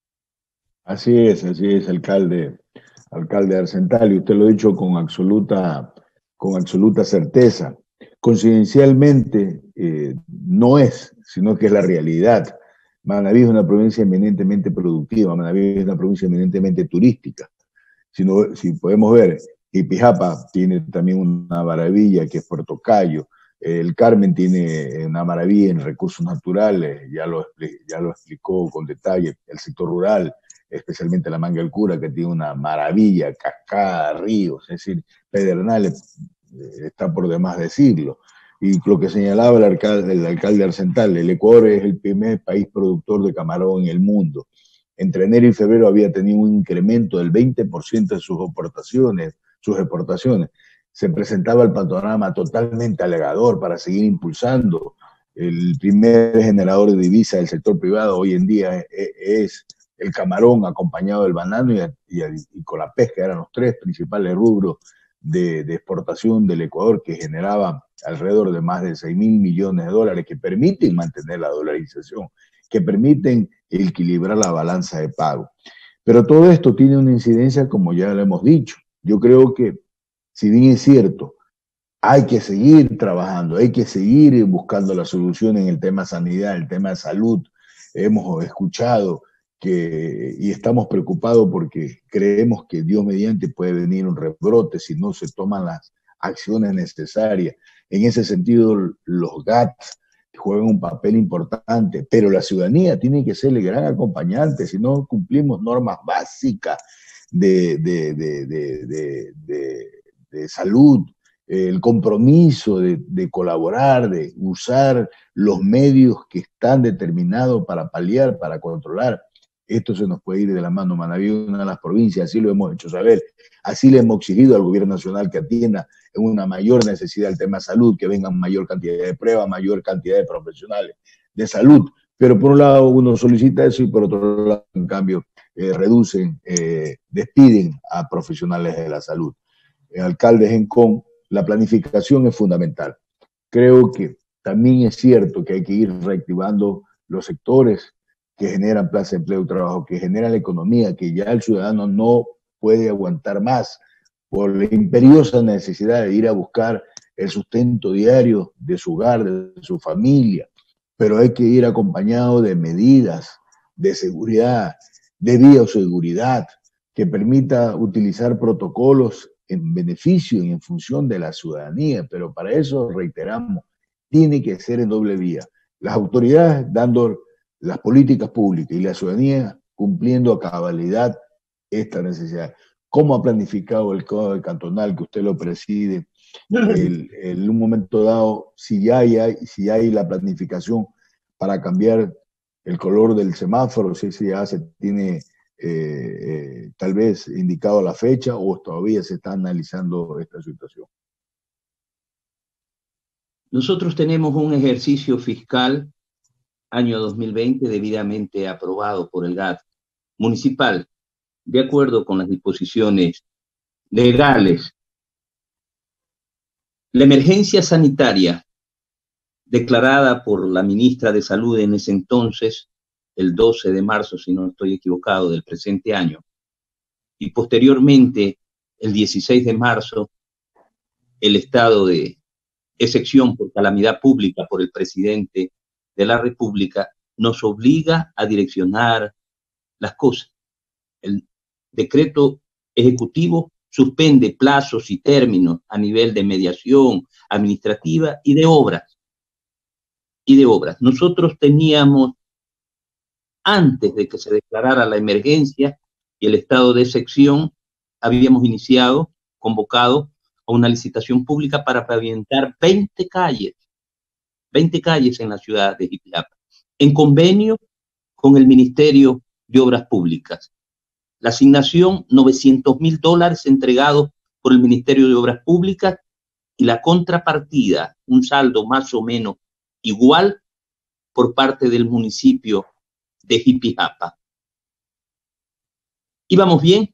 Así es, así es, alcalde, alcalde Arcentali, usted lo ha dicho con absoluta, con absoluta certeza. Coincidencialmente, eh, no es, sino que es la realidad. Manabí es una provincia eminentemente productiva, Manabí es una provincia eminentemente turística. Si, no, si podemos ver, Ipijapa tiene también una maravilla que es Puerto Cayo, el Carmen tiene una maravilla en recursos naturales, ya lo, ya lo explicó con detalle, el sector rural, especialmente la Manga del Cura, que tiene una maravilla, cascadas, ríos, es decir, pedernales, está por demás decirlo. Y lo que señalaba el alcalde, el alcalde Arcentali, el Ecuador es el primer país productor de camarón en el mundo. Entre enero y febrero había tenido un incremento del veinte por ciento de sus exportaciones, sus exportaciones. Se presentaba el panorama totalmente alegador para seguir impulsando. El primer generador de divisas del sector privado hoy en día es, es el camarón acompañado del banano y, y, y con la pesca, eran los tres principales rubros de, de exportación del Ecuador, que generaba alrededor de más de seis mil millones de dólares, que permiten mantener la dolarización, que permiten equilibrar la balanza de pago. Pero todo esto tiene una incidencia, como ya lo hemos dicho. Yo creo que, si bien es cierto, hay que seguir trabajando, hay que seguir buscando la solución en el tema sanidad, el tema de salud. Hemos escuchado que, y estamos preocupados porque creemos que Dios mediante puede venir un rebrote si no se toman las acciones necesarias. En ese sentido, los G A T juegan un papel importante, pero la ciudadanía tiene que ser el gran acompañante. Si no cumplimos normas básicas de, de, de, de, de, de, de salud, el compromiso de, de colaborar, de usar los medios que están determinados para paliar, para controlar, esto se nos puede ir de la mano. Manabí es una de las provincias, así lo hemos hecho saber, así le hemos exigido al gobierno nacional que atienda en una mayor necesidad el tema de salud, que vengan mayor cantidad de pruebas, mayor cantidad de profesionales de salud. Pero por un lado uno solicita eso y por otro lado, en cambio, eh, reducen, eh, despiden a profesionales de la salud. El alcalde Gencón, la planificación es fundamental. Creo que también es cierto que hay que ir reactivando los sectores que generan plazas de empleo y trabajo, que generan la economía, que ya el ciudadano no puede aguantar más por la imperiosa necesidad de ir a buscar el sustento diario de su hogar, de su familia. Pero hay que ir acompañado de medidas de seguridad, de bioseguridad, que permita utilizar protocolos en beneficio y en función de la ciudadanía. Pero para eso, reiteramos, tiene que ser en doble vía. Las autoridades dando las políticas públicas y la ciudadanía cumpliendo a cabalidad esta necesidad. ¿Cómo ha planificado el Código Cantonal, que usted lo preside, el, en un momento dado, si ya hay, si hay la planificación para cambiar el color del semáforo, si ya se tiene eh, eh, tal vez indicado la fecha o todavía se está analizando esta situación? Nosotros tenemos un ejercicio fiscal año dos mil veinte debidamente aprobado por el G A T municipal, de acuerdo con las disposiciones legales. La emergencia sanitaria declarada por la ministra de Salud en ese entonces, el doce de marzo, si no estoy equivocado, del presente año, y posteriormente, el dieciséis de marzo, el estado de excepción por calamidad pública por el presidente de la República, nos obliga a direccionar las cosas. El decreto ejecutivo suspende plazos y términos a nivel de mediación administrativa y de obras. Y de obras. Nosotros teníamos, antes de que se declarara la emergencia y el estado de excepción, habíamos iniciado, convocado a una licitación pública para pavimentar veinte calles, veinte calles en la ciudad de Jipilapa, en convenio con el Ministerio de Obras Públicas. La asignación, novecientos mil dólares entregados por el Ministerio de Obras Públicas y la contrapartida, un saldo más o menos igual por parte del municipio de Jipijapa. Íbamos bien,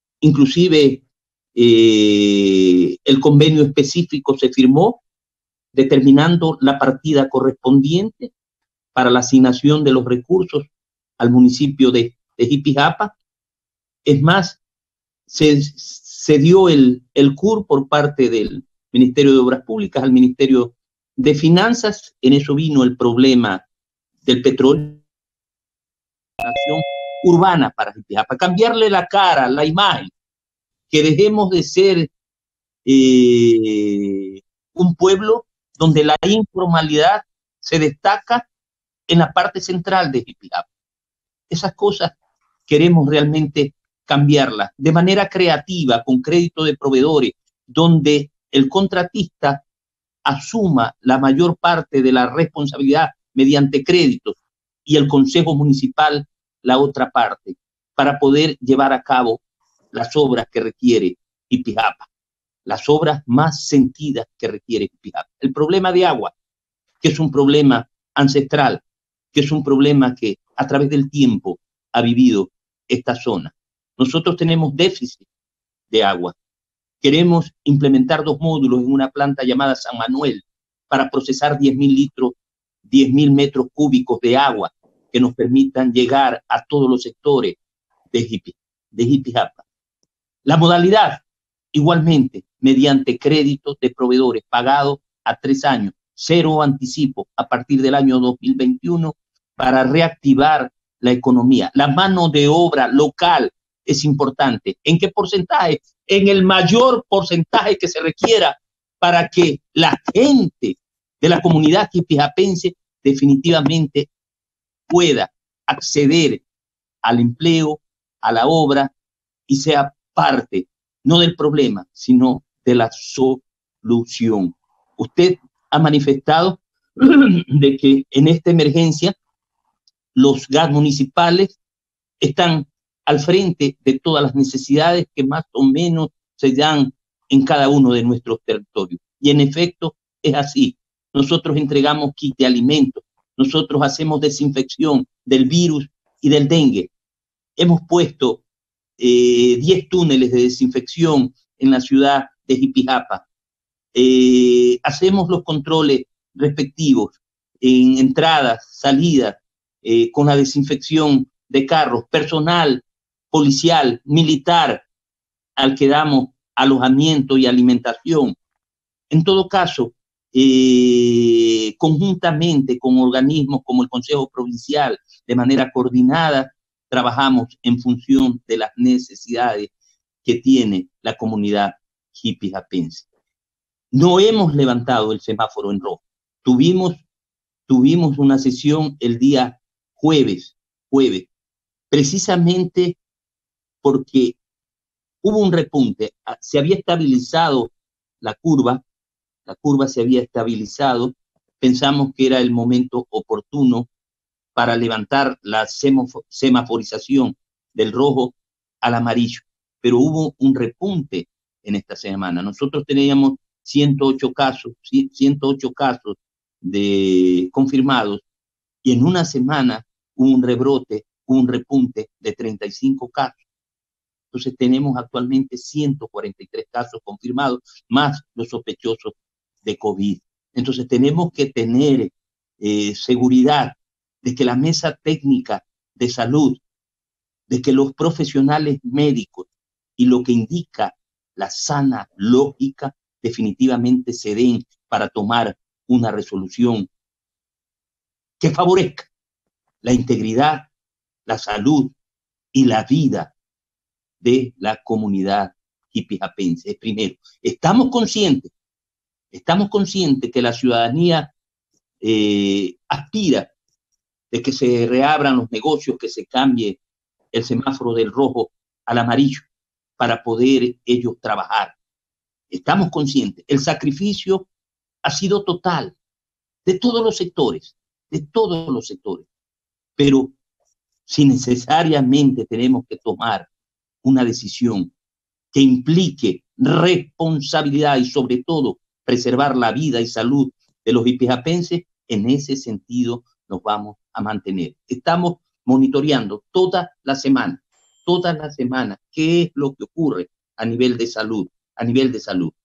inclusive eh, el convenio específico se firmó determinando la partida correspondiente para la asignación de los recursos al municipio de, de Jipijapa. Es más, se, se dio el, el C U R por parte del Ministerio de Obras Públicas al Ministerio de Finanzas. En eso vino el problema del petróleo, urbana para Jipijapa, cambiarle la cara, la imagen, que dejemos de ser eh, un pueblo donde la informalidad se destaca en la parte central de Jipijapa. Esas cosas queremos realmente cambiarlas de manera creativa, con crédito de proveedores, donde el contratista asuma la mayor parte de la responsabilidad mediante créditos y el Consejo Municipal la otra parte, para poder llevar a cabo las obras que requiere Jipijapa, las obras más sentidas que requiere Jipijapa. El problema de agua, que es un problema ancestral, que es un problema que a través del tiempo ha vivido esta zona. Nosotros tenemos déficit de agua. Queremos implementar dos módulos en una planta llamada San Manuel para procesar diez mil litros, diez mil metros cúbicos de agua que nos permitan llegar a todos los sectores de Jipijapa. La modalidad, igualmente, mediante créditos de proveedores pagados a tres años, cero anticipo a partir del año dos mil veintiuno para reactivar la economía. La mano de obra local es importante. ¿En qué porcentaje? En el mayor porcentaje que se requiera para que la gente de la comunidad jipijapense definitivamente pueda acceder al empleo, a la obra y sea parte, no del problema, sino de la solución. Usted ha manifestado de que en esta emergencia los gas municipales están al frente de todas las necesidades que más o menos se dan en cada uno de nuestros territorios. Y en efecto es así. Nosotros entregamos kit de alimentos, nosotros hacemos desinfección del virus y del dengue. Hemos puesto eh, diez túneles de desinfección en la ciudad de Jipijapa. Eh, hacemos los controles respectivos en entradas, salidas, eh, con la desinfección de carros, personal policial, militar, al que damos alojamiento y alimentación. En todo caso, eh, conjuntamente con organismos como el Consejo Provincial, de manera coordinada, trabajamos en función de las necesidades que tiene la comunidad jipijapense. No hemos levantado el semáforo en rojo. Tuvimos, tuvimos una sesión el día jueves, jueves, precisamente porque hubo un repunte, se había estabilizado la curva, la curva se había estabilizado, pensamos que era el momento oportuno para levantar la semaforización del rojo al amarillo, pero hubo un repunte en esta semana. Nosotros teníamos ciento ocho casos, ciento ocho casos de confirmados y en una semana hubo un rebrote, un repunte de treinta y cinco casos. Entonces tenemos actualmente ciento cuarenta y tres casos confirmados, más los sospechosos de COVID. Entonces tenemos que tener eh, seguridad de que la mesa técnica de salud, de que los profesionales médicos y lo que indica la sana lógica definitivamente se den para tomar una resolución que favorezca la integridad, la salud y la vida de la comunidad jipijapense. Primero, estamos conscientes, estamos conscientes que la ciudadanía eh, aspira de que se reabran los negocios, que se cambie el semáforo del rojo al amarillo para poder ellos trabajar. Estamos conscientes. El sacrificio ha sido total de todos los sectores, de todos los sectores. Pero si necesariamente tenemos que tomar una decisión que implique responsabilidad y sobre todo preservar la vida y salud de los jipijapenses, en ese sentido nos vamos a mantener. Estamos monitoreando toda la semana, toda la semana, qué es lo que ocurre a nivel de salud, a nivel de salud.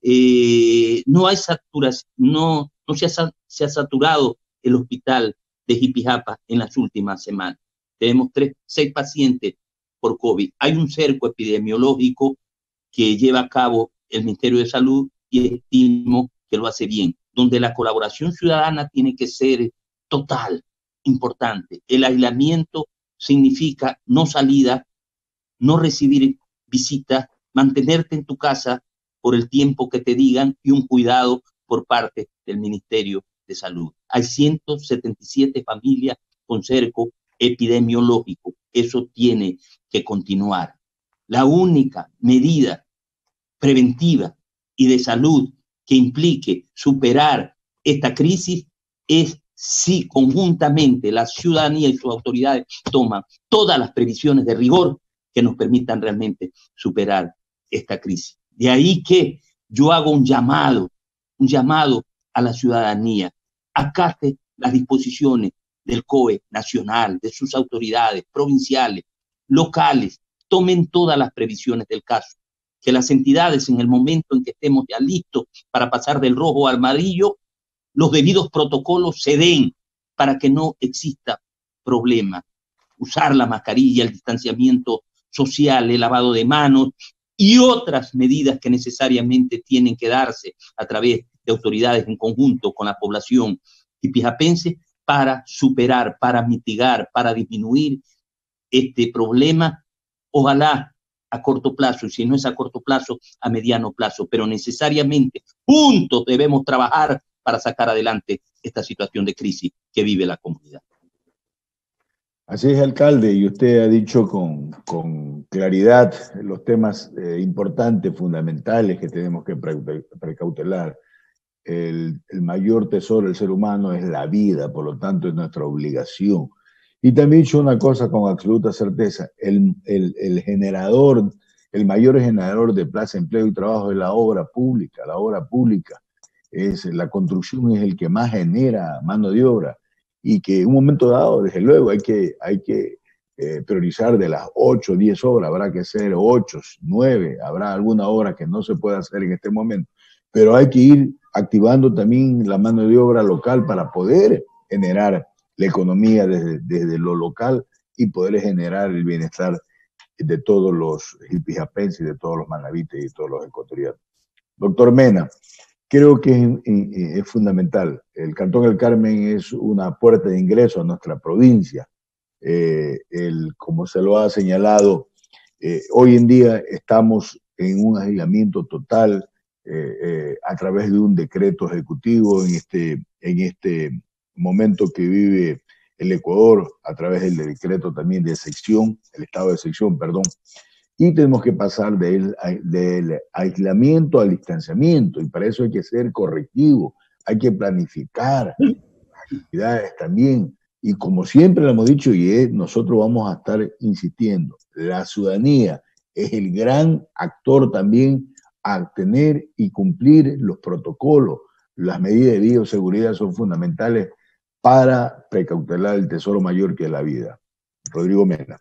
Eh, no hay saturación, no, no se ha, se ha saturado el hospital de Jipijapa en las últimas semanas. Tenemos tres, seis pacientes por COVID. Hay un cerco epidemiológico que lleva a cabo el Ministerio de Salud y estimo que lo hace bien, donde la colaboración ciudadana tiene que ser total, importante. El aislamiento significa no salida, no recibir visitas, mantenerte en tu casa por el tiempo que te digan y un cuidado por parte del Ministerio de Salud. Hay ciento setenta y siete familias con cerco epidemiológico. Eso tiene que continuar. La única medida preventiva y de salud que implique superar esta crisis es si conjuntamente la ciudadanía y sus autoridades toman todas las previsiones de rigor que nos permitan realmente superar esta crisis. De ahí que yo hago un llamado, un llamado a la ciudadanía. Acate las disposiciones del C O E nacional, de sus autoridades provinciales, locales, tomen todas las previsiones del caso. Que las entidades, en el momento en que estemos ya listos para pasar del rojo al amarillo, los debidos protocolos se den para que no exista problema. Usar la mascarilla, el distanciamiento social, el lavado de manos y otras medidas que necesariamente tienen que darse a través de autoridades en conjunto con la población jipijapense para superar, para mitigar, para disminuir este problema. Ojalá a corto plazo, y si no es a corto plazo, a mediano plazo, pero necesariamente juntos debemos trabajar para sacar adelante esta situación de crisis que vive la comunidad. Así es, alcalde, y usted ha dicho con, con claridad los temas eh, importantes, fundamentales que tenemos que pre precautelar. El, el mayor tesoro del ser humano es la vida, por lo tanto es nuestra obligación. Y también he dicho una cosa con absoluta certeza, el, el, el generador, el mayor generador de plaza, empleo y trabajo es la obra pública. La obra pública, es la construcción es el que más genera mano de obra y que en un momento dado, desde luego, hay que, hay que eh, priorizar de las ocho, diez obras, habrá que hacer ocho, nueve, habrá alguna obra que no se pueda hacer en este momento, pero hay que ir activando también la mano de obra local para poder generar la economía desde, desde lo local y poder generar el bienestar de todos los jipijapenses, de todos los manavites y de todos los ecuatorianos. Doctor Mena, creo que es, es fundamental. El Cantón El Carmen es una puerta de ingreso a nuestra provincia. Eh, el, como se lo ha señalado, eh, hoy en día estamos en un aislamiento total eh, eh, a través de un decreto ejecutivo en este, en este momento que vive el Ecuador, a través del decreto también de excepción, el estado de excepción, perdón, y tenemos que pasar del, del aislamiento al distanciamiento, y para eso hay que ser correctivo, hay que planificar actividades también, y como siempre lo hemos dicho, y es, nosotros vamos a estar insistiendo, la ciudadanía es el gran actor también a tener y cumplir los protocolos, las medidas de bioseguridad son fundamentales para precautelar el tesoro mayor que es la vida. Rodrigo Mena.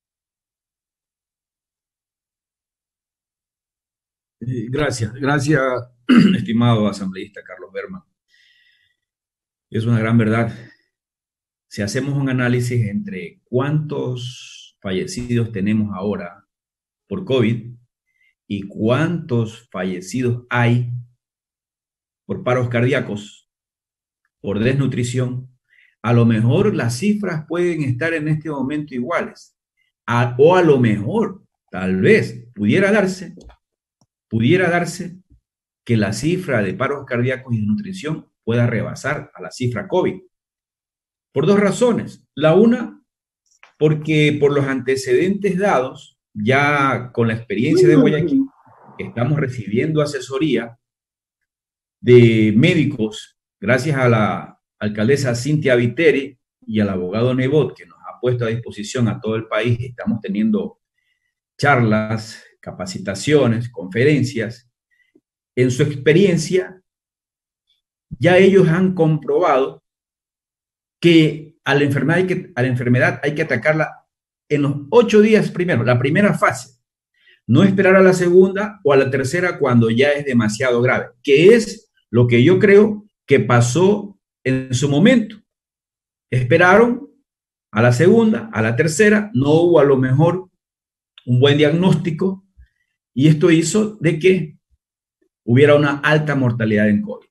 Gracias, gracias, estimado asambleísta Carlos Berman. Es una gran verdad. Si hacemos un análisis entre cuántos fallecidos tenemos ahora por COVID y cuántos fallecidos hay por paros cardíacos, por desnutrición, a lo mejor las cifras pueden estar en este momento iguales. A, o a lo mejor, tal vez, pudiera darse, pudiera darse que la cifra de paros cardíacos y desnutrición pueda rebasar a la cifra COVID. Por dos razones. La una, porque por los antecedentes dados, ya con la experiencia de Guayaquil, estamos recibiendo asesoría de médicos, gracias a la alcaldesa Cintia Viteri y al abogado Nebot, que nos ha puesto a disposición a todo el país. Estamos teniendo charlas, capacitaciones, conferencias. En su experiencia, ya ellos han comprobado que a la enfermedad hay que, a la enfermedad hay que atacarla en los ocho días primero, la primera fase. No esperar a la segunda o a la tercera cuando ya es demasiado grave, que es lo que yo creo que pasó en su momento. Esperaron a la segunda, a la tercera, no hubo a lo mejor un buen diagnóstico y esto hizo de que hubiera una alta mortalidad en COVID.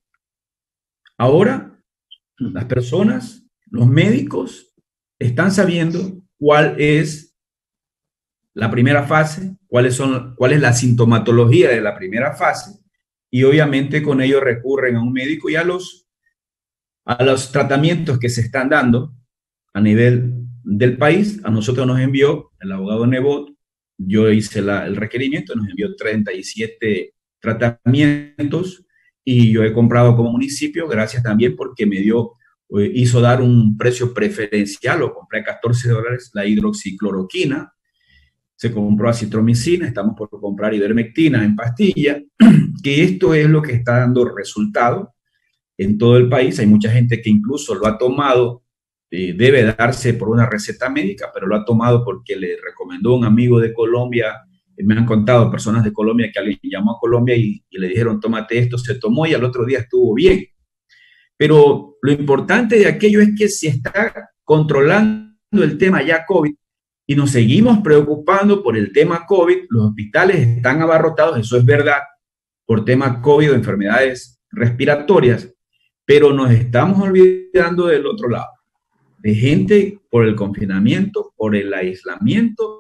Ahora, las personas, los médicos, están sabiendo cuál es la primera fase, cuáles son, cuál es la sintomatología de la primera fase, y obviamente con ello recurren a un médico y a los, a los tratamientos que se están dando a nivel del país. A nosotros nos envió el abogado Nebot, yo hice la, el requerimiento, nos envió treinta y siete tratamientos y yo he comprado como municipio, gracias también porque me dio, eh, hizo dar un precio preferencial, lo compré a catorce dólares, la hidroxicloroquina, se compró acitromicina, estamos por comprar ivermectina en pastilla, que esto es lo que está dando resultado en todo el país. Hay mucha gente que incluso lo ha tomado, eh, debe darse por una receta médica, pero lo ha tomado porque le recomendó un amigo de Colombia. Me han contado personas de Colombia que alguien llamó a Colombia y, y le dijeron, tómate esto, se tomó y al otro día estuvo bien. Pero lo importante de aquello es que si está controlando el tema ya COVID y nos seguimos preocupando por el tema COVID, los hospitales están abarrotados, eso es verdad, por tema COVID o enfermedades respiratorias, pero nos estamos olvidando del otro lado, de gente por el confinamiento, por el aislamiento,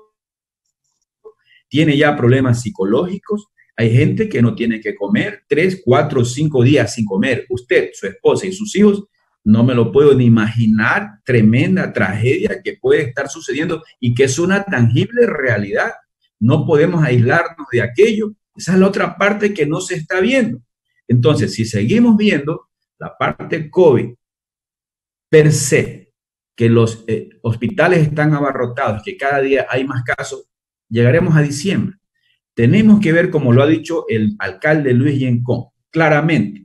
tiene ya problemas psicológicos. Hay gente que no tiene que comer tres, cuatro, cinco días sin comer. Usted, su esposa y sus hijos, no me lo puedo ni imaginar, tremenda tragedia que puede estar sucediendo y que es una tangible realidad. No podemos aislarnos de aquello. Esa es la otra parte que no se está viendo. Entonces, si seguimos viendo la parte COVID per se, que los eh, hospitales están abarrotados, que cada día hay más casos, llegaremos a diciembre. Tenemos que ver, como lo ha dicho el alcalde Luis Yencón, claramente,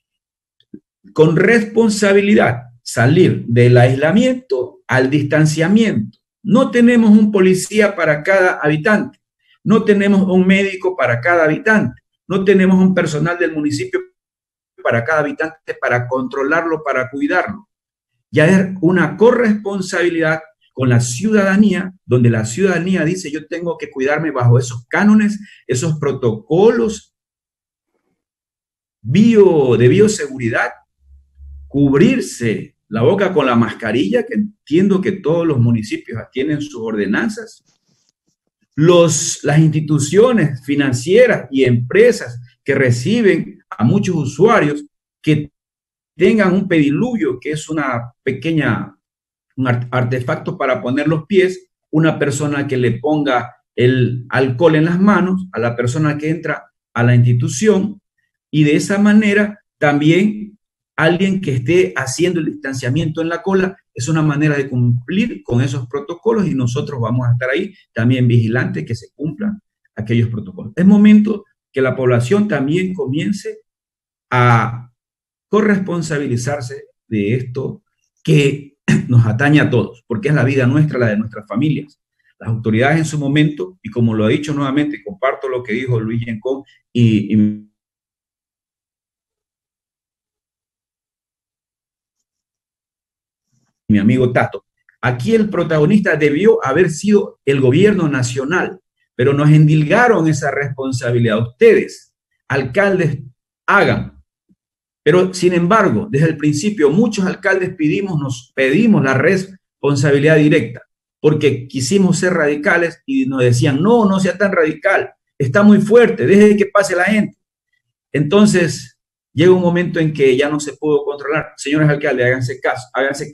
con responsabilidad, salir del aislamiento al distanciamiento. No tenemos un policía para cada habitante, no tenemos un médico para cada habitante, no tenemos un personal del municipio para cada habitante para controlarlo, para cuidarlo. Ya es una corresponsabilidad con la ciudadanía, donde la ciudadanía dice yo tengo que cuidarme bajo esos cánones, esos protocolos bio, de bioseguridad, cubrirse la boca con la mascarilla, que entiendo que todos los municipios tienen sus ordenanzas, los, las instituciones financieras y empresas que reciben a muchos usuarios que tengan un pediluvio, que es una pequeña un artefacto para poner los pies, una persona que le ponga el alcohol en las manos a la persona que entra a la institución y de esa manera también alguien que esté haciendo el distanciamiento en la cola. Es una manera de cumplir con esos protocolos y nosotros vamos a estar ahí también vigilantes que se cumplan aquellos protocolos. Es momento que la población también comience a corresponsabilizarse de esto que nos atañe a todos, porque es la vida nuestra, la de nuestras familias. Las autoridades en su momento, y como lo he dicho nuevamente, comparto lo que dijo Luis Yencón y, y mi amigo Tato, aquí el protagonista debió haber sido el gobierno nacional, pero nos endilgaron esa responsabilidad. Ustedes, alcaldes, hagan. Pero, sin embargo, desde el principio, muchos alcaldes pedimos, nos pedimos la responsabilidad directa, porque quisimos ser radicales y nos decían, no, no sea tan radical, está muy fuerte, deje que pase la gente. Entonces, llega un momento en que ya no se pudo controlar. Señores alcaldes, háganse caso, háganse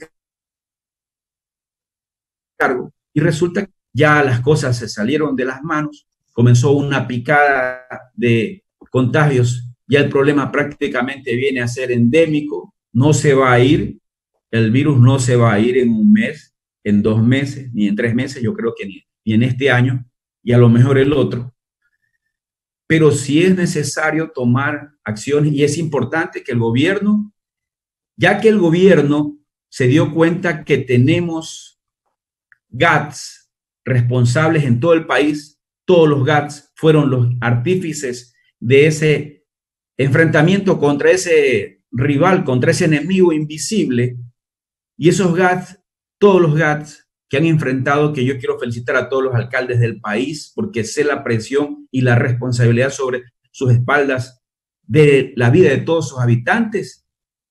cargo. Y resulta que ya las cosas se salieron de las manos, comenzó una picada de contagios. Ya el problema prácticamente viene a ser endémico, no se va a ir, el virus no se va a ir en un mes, en dos meses, ni en tres meses, yo creo que ni, ni en este año, y a lo mejor el otro. Pero sí es necesario tomar acciones y es importante que el gobierno, ya que el gobierno se dio cuenta que tenemos G A Ts responsables en todo el país, todos los G A Ts, fueron los artífices de ese enfrentamiento contra ese rival, contra ese enemigo invisible. Y esos G A Ts, todos los G A Ts que han enfrentado, que yo quiero felicitar a todos los alcaldes del país, porque sé la presión y la responsabilidad sobre sus espaldas de la vida de todos sus habitantes.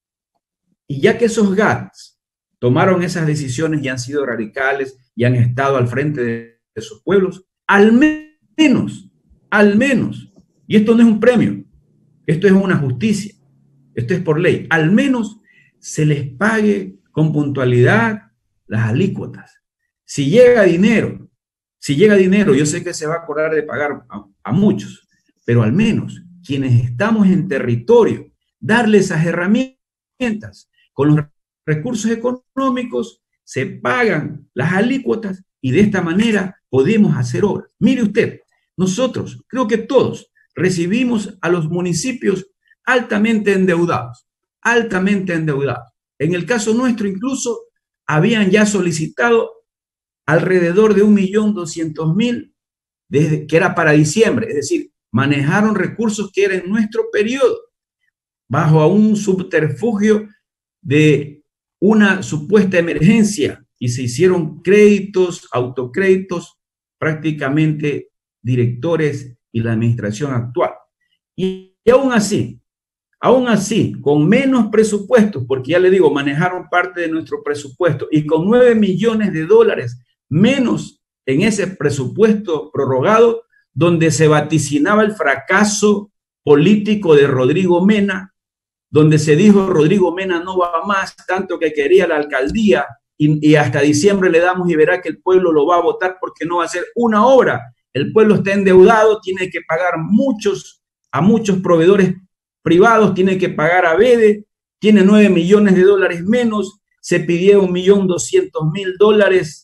Y ya que esos G A Ts tomaron esas decisiones y han sido radicales y han estado al frente de, de sus pueblos, al menos, al menos, y esto no es un premio, esto es una justicia, esto es por ley, al menos se les pague con puntualidad las alícuotas. Si llega dinero, si llega dinero, yo sé que se va a acordar de pagar a, a muchos, pero al menos quienes estamos en territorio, darle esas herramientas. Con los recursos económicos se pagan las alícuotas y de esta manera podemos hacer obras. Mire usted, nosotros, creo que todos, recibimos a los municipios altamente endeudados, altamente endeudados. En el caso nuestro incluso habían ya solicitado alrededor de un millón doscientos mil, que era para diciembre, es decir, manejaron recursos que eran en nuestro periodo, bajo un subterfugio de una supuesta emergencia, y se hicieron créditos, autocréditos, prácticamente directores y la administración actual. Y, y aún así, aún así, con menos presupuestos, porque ya le digo, manejaron parte de nuestro presupuesto, y con nueve millones de dólares menos en ese presupuesto prorrogado, donde se vaticinaba el fracaso político de Rodrigo Mena, donde se dijo Rodrigo Mena no va más, tanto que quería la alcaldía, y, y hasta diciembre le damos y verá que el pueblo lo va a votar porque no va a hacer una obra. El pueblo está endeudado, tiene que pagar muchos, a muchos proveedores privados, tiene que pagar a BEDE, tiene nueve millones de dólares menos, se pidieron un millón doscientos mil dólares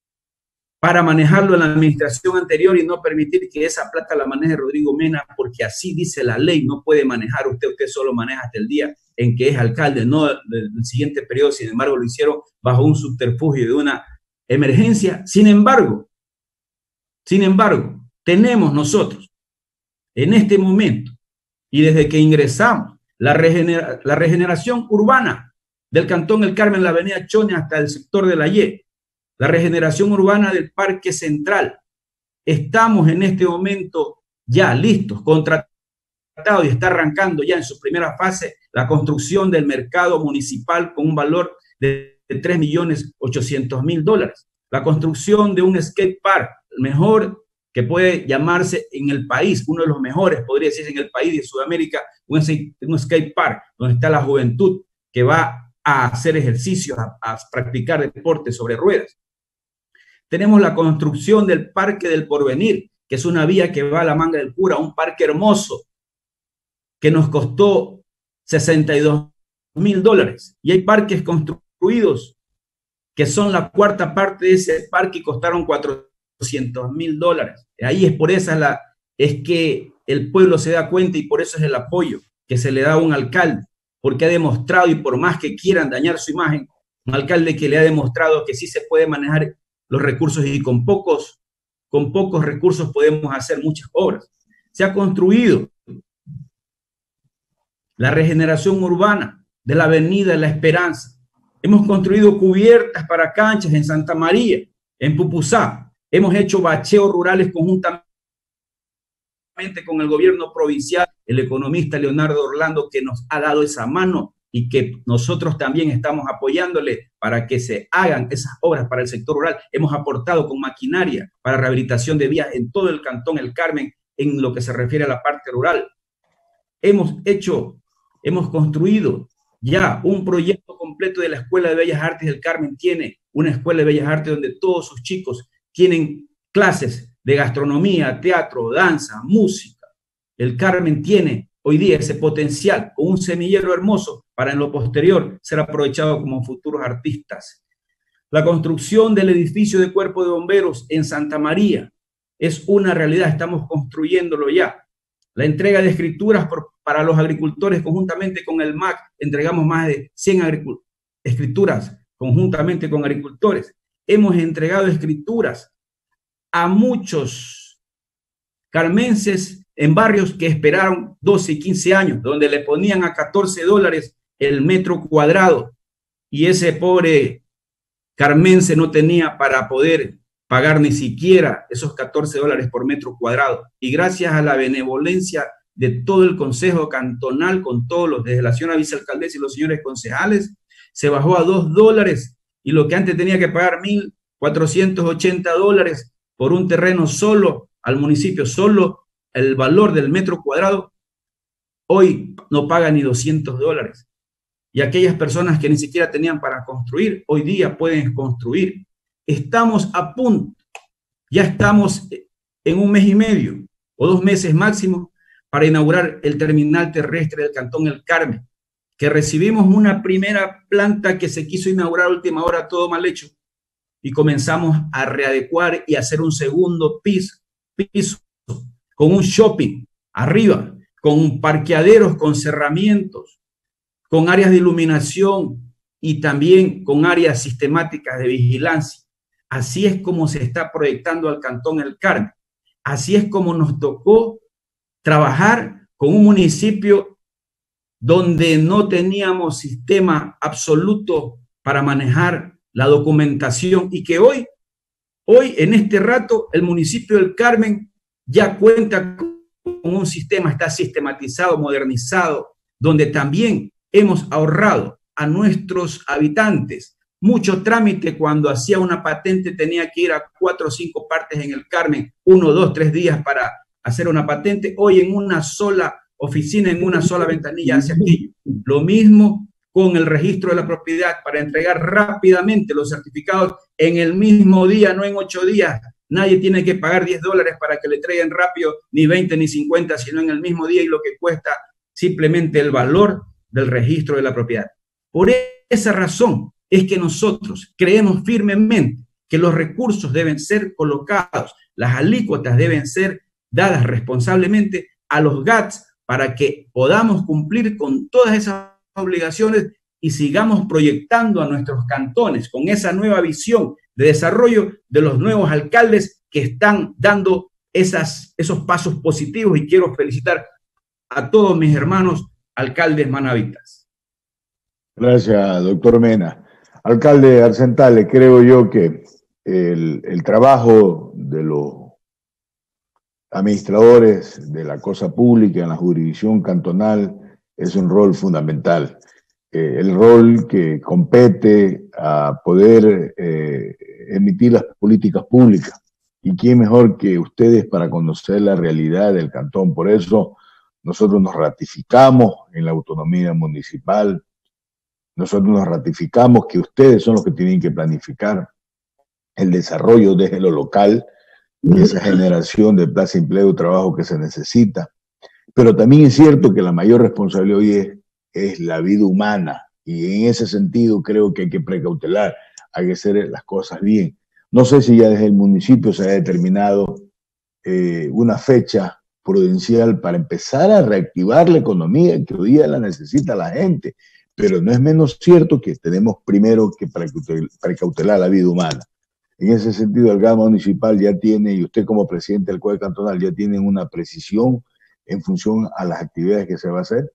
para manejarlo en la administración anterior y no permitir que esa plata la maneje Rodrigo Mena, porque así dice la ley, no puede manejar usted, usted solo maneja hasta el día en que es alcalde, no del siguiente periodo. Sin embargo, lo hicieron bajo un subterfugio de una emergencia. Sin embargo, sin embargo, tenemos nosotros en este momento y desde que ingresamos la, regenera, la regeneración urbana del Cantón El Carmen, la avenida Chone hasta el sector de la Y, la regeneración urbana del Parque Central. Estamos en este momento ya listos, contratados, y está arrancando ya en su primera fase la construcción del mercado municipal con un valor de tres millones ochocientos mil dólares. La construcción de un skate park, el mejor que puede llamarse en el país, uno de los mejores, podría decirse en el país de Sudamérica, un, un skate park donde está la juventud que va a hacer ejercicios, a, a practicar deporte sobre ruedas. Tenemos la construcción del Parque del Porvenir, que es una vía que va a la Manga del Cura, un parque hermoso que nos costó sesenta y dos mil dólares. Y hay parques construidos que son la cuarta parte de ese parque y costaron cuatrocientos mil dólares. Ahí es por esa la, es que el pueblo se da cuenta y por eso es el apoyo que se le da a un alcalde, porque ha demostrado, y por más que quieran dañar su imagen, un alcalde que le ha demostrado que sí se puede manejar los recursos y con pocos, con pocos recursos podemos hacer muchas obras. Se ha construido la regeneración urbana de la avenida La Esperanza. Hemos construido cubiertas para canchas en Santa María, en Pupusá. Hemos hecho bacheos rurales conjuntamente con el gobierno provincial, el economista Leonardo Orlando, que nos ha dado esa mano y que nosotros también estamos apoyándole para que se hagan esas obras para el sector rural. Hemos aportado con maquinaria para rehabilitación de vías en todo el Cantón El Carmen en lo que se refiere a la parte rural. Hemos hecho, hemos construido ya un proyecto completo de la Escuela de Bellas Artes del Carmen. Tiene una Escuela de Bellas Artes donde todos sus chicos tienen clases de gastronomía, teatro, danza, música. El Carmen tiene hoy día ese potencial con un semillero hermoso para en lo posterior ser aprovechado como futuros artistas. La construcción del edificio de Cuerpo de Bomberos en Santa María es una realidad, estamos construyéndolo ya. La entrega de escrituras por, para los agricultores conjuntamente con el M A C, entregamos más de cien escrituras conjuntamente con agricultores. Hemos entregado escrituras a muchos carmenses en barrios que esperaron doce y quince años, donde le ponían a catorce dólares el metro cuadrado, y ese pobre carmense no tenía para poder pagar ni siquiera esos catorce dólares por metro cuadrado. Y gracias a la benevolencia de todo el Consejo Cantonal, con todos los, desde la señora vicealcaldesa y los señores concejales, se bajó a dos dólares, y lo que antes tenía que pagar mil cuatrocientos ochenta dólares por un terreno solo al municipio, solo el valor del metro cuadrado, hoy no paga ni doscientos dólares. Y aquellas personas que ni siquiera tenían para construir, hoy día pueden construir. Estamos a punto, ya estamos en un mes y medio o dos meses máximo para inaugurar el terminal terrestre del Cantón El Carmen, que recibimos una primera planta que se quiso inaugurar a última hora, todo mal hecho, y comenzamos a readecuar y hacer un segundo piso, piso con un shopping arriba, con parqueaderos, con cerramientos, con áreas de iluminación y también con áreas sistemáticas de vigilancia. Así es como se está proyectando al Cantón El Carmen. Así es como nos tocó trabajar con un municipio donde no teníamos sistema absoluto para manejar la documentación, y que hoy, hoy en este rato, el municipio del Carmen ya cuenta con un sistema, está sistematizado, modernizado, donde también hemos ahorrado a nuestros habitantes mucho trámite. Cuando hacía una patente tenía que ir a cuatro o cinco partes en el Carmen, uno, dos, tres días para hacer una patente. Hoy en una sola oficina, en una sola ventanilla hace aquello. Lo mismo con el registro de la propiedad, para entregar rápidamente los certificados en el mismo día, no en ocho días. Nadie tiene que pagar diez dólares para que le traigan rápido, ni veinte ni cincuenta, sino en el mismo día, y lo que cuesta simplemente el valor del registro de la propiedad. Por esa razón es que nosotros creemos firmemente que los recursos deben ser colocados, las alícuotas deben ser dadas responsablemente a los G A Ts para que podamos cumplir con todas esas obligaciones y sigamos proyectando a nuestros cantones con esa nueva visión de desarrollo de los nuevos alcaldes que están dando esas, esos pasos positivos. Y quiero felicitar a todos mis hermanos alcaldes manavitas. Gracias, doctor Mena. Alcalde Arzentale, creo yo que el, el trabajo de los administradores de la cosa pública en la jurisdicción cantonal es un rol fundamental. Eh, el rol que compete a poder eh, emitir las políticas públicas. ¿Y quién mejor que ustedes para conocer la realidad del cantón? Por eso nosotros nos ratificamos en la autonomía municipal. Nosotros nos ratificamos que ustedes son los que tienen que planificar el desarrollo desde lo local y esa generación de plaza de empleo y trabajo que se necesita. Pero también es cierto que la mayor responsabilidad hoy es, es la vida humana, y en ese sentido creo que hay que precautelar, hay que hacer las cosas bien. No sé si ya desde el municipio se ha determinado eh, una fecha prudencial para empezar a reactivar la economía, que hoy día la necesita la gente, pero no es menos cierto que tenemos primero que precautelar la vida humana. En ese sentido, el Gama Municipal ya tiene, y usted como presidente del C O E cantonal, ya tienen una precisión en función a las actividades que se va a hacer.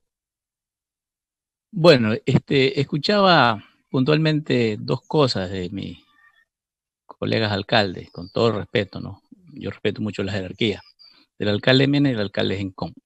Bueno, este, escuchaba puntualmente dos cosas de mis colegas alcaldes, con todo respeto, ¿no? Yo respeto mucho la jerarquía del alcalde Mena y del alcalde Gencón.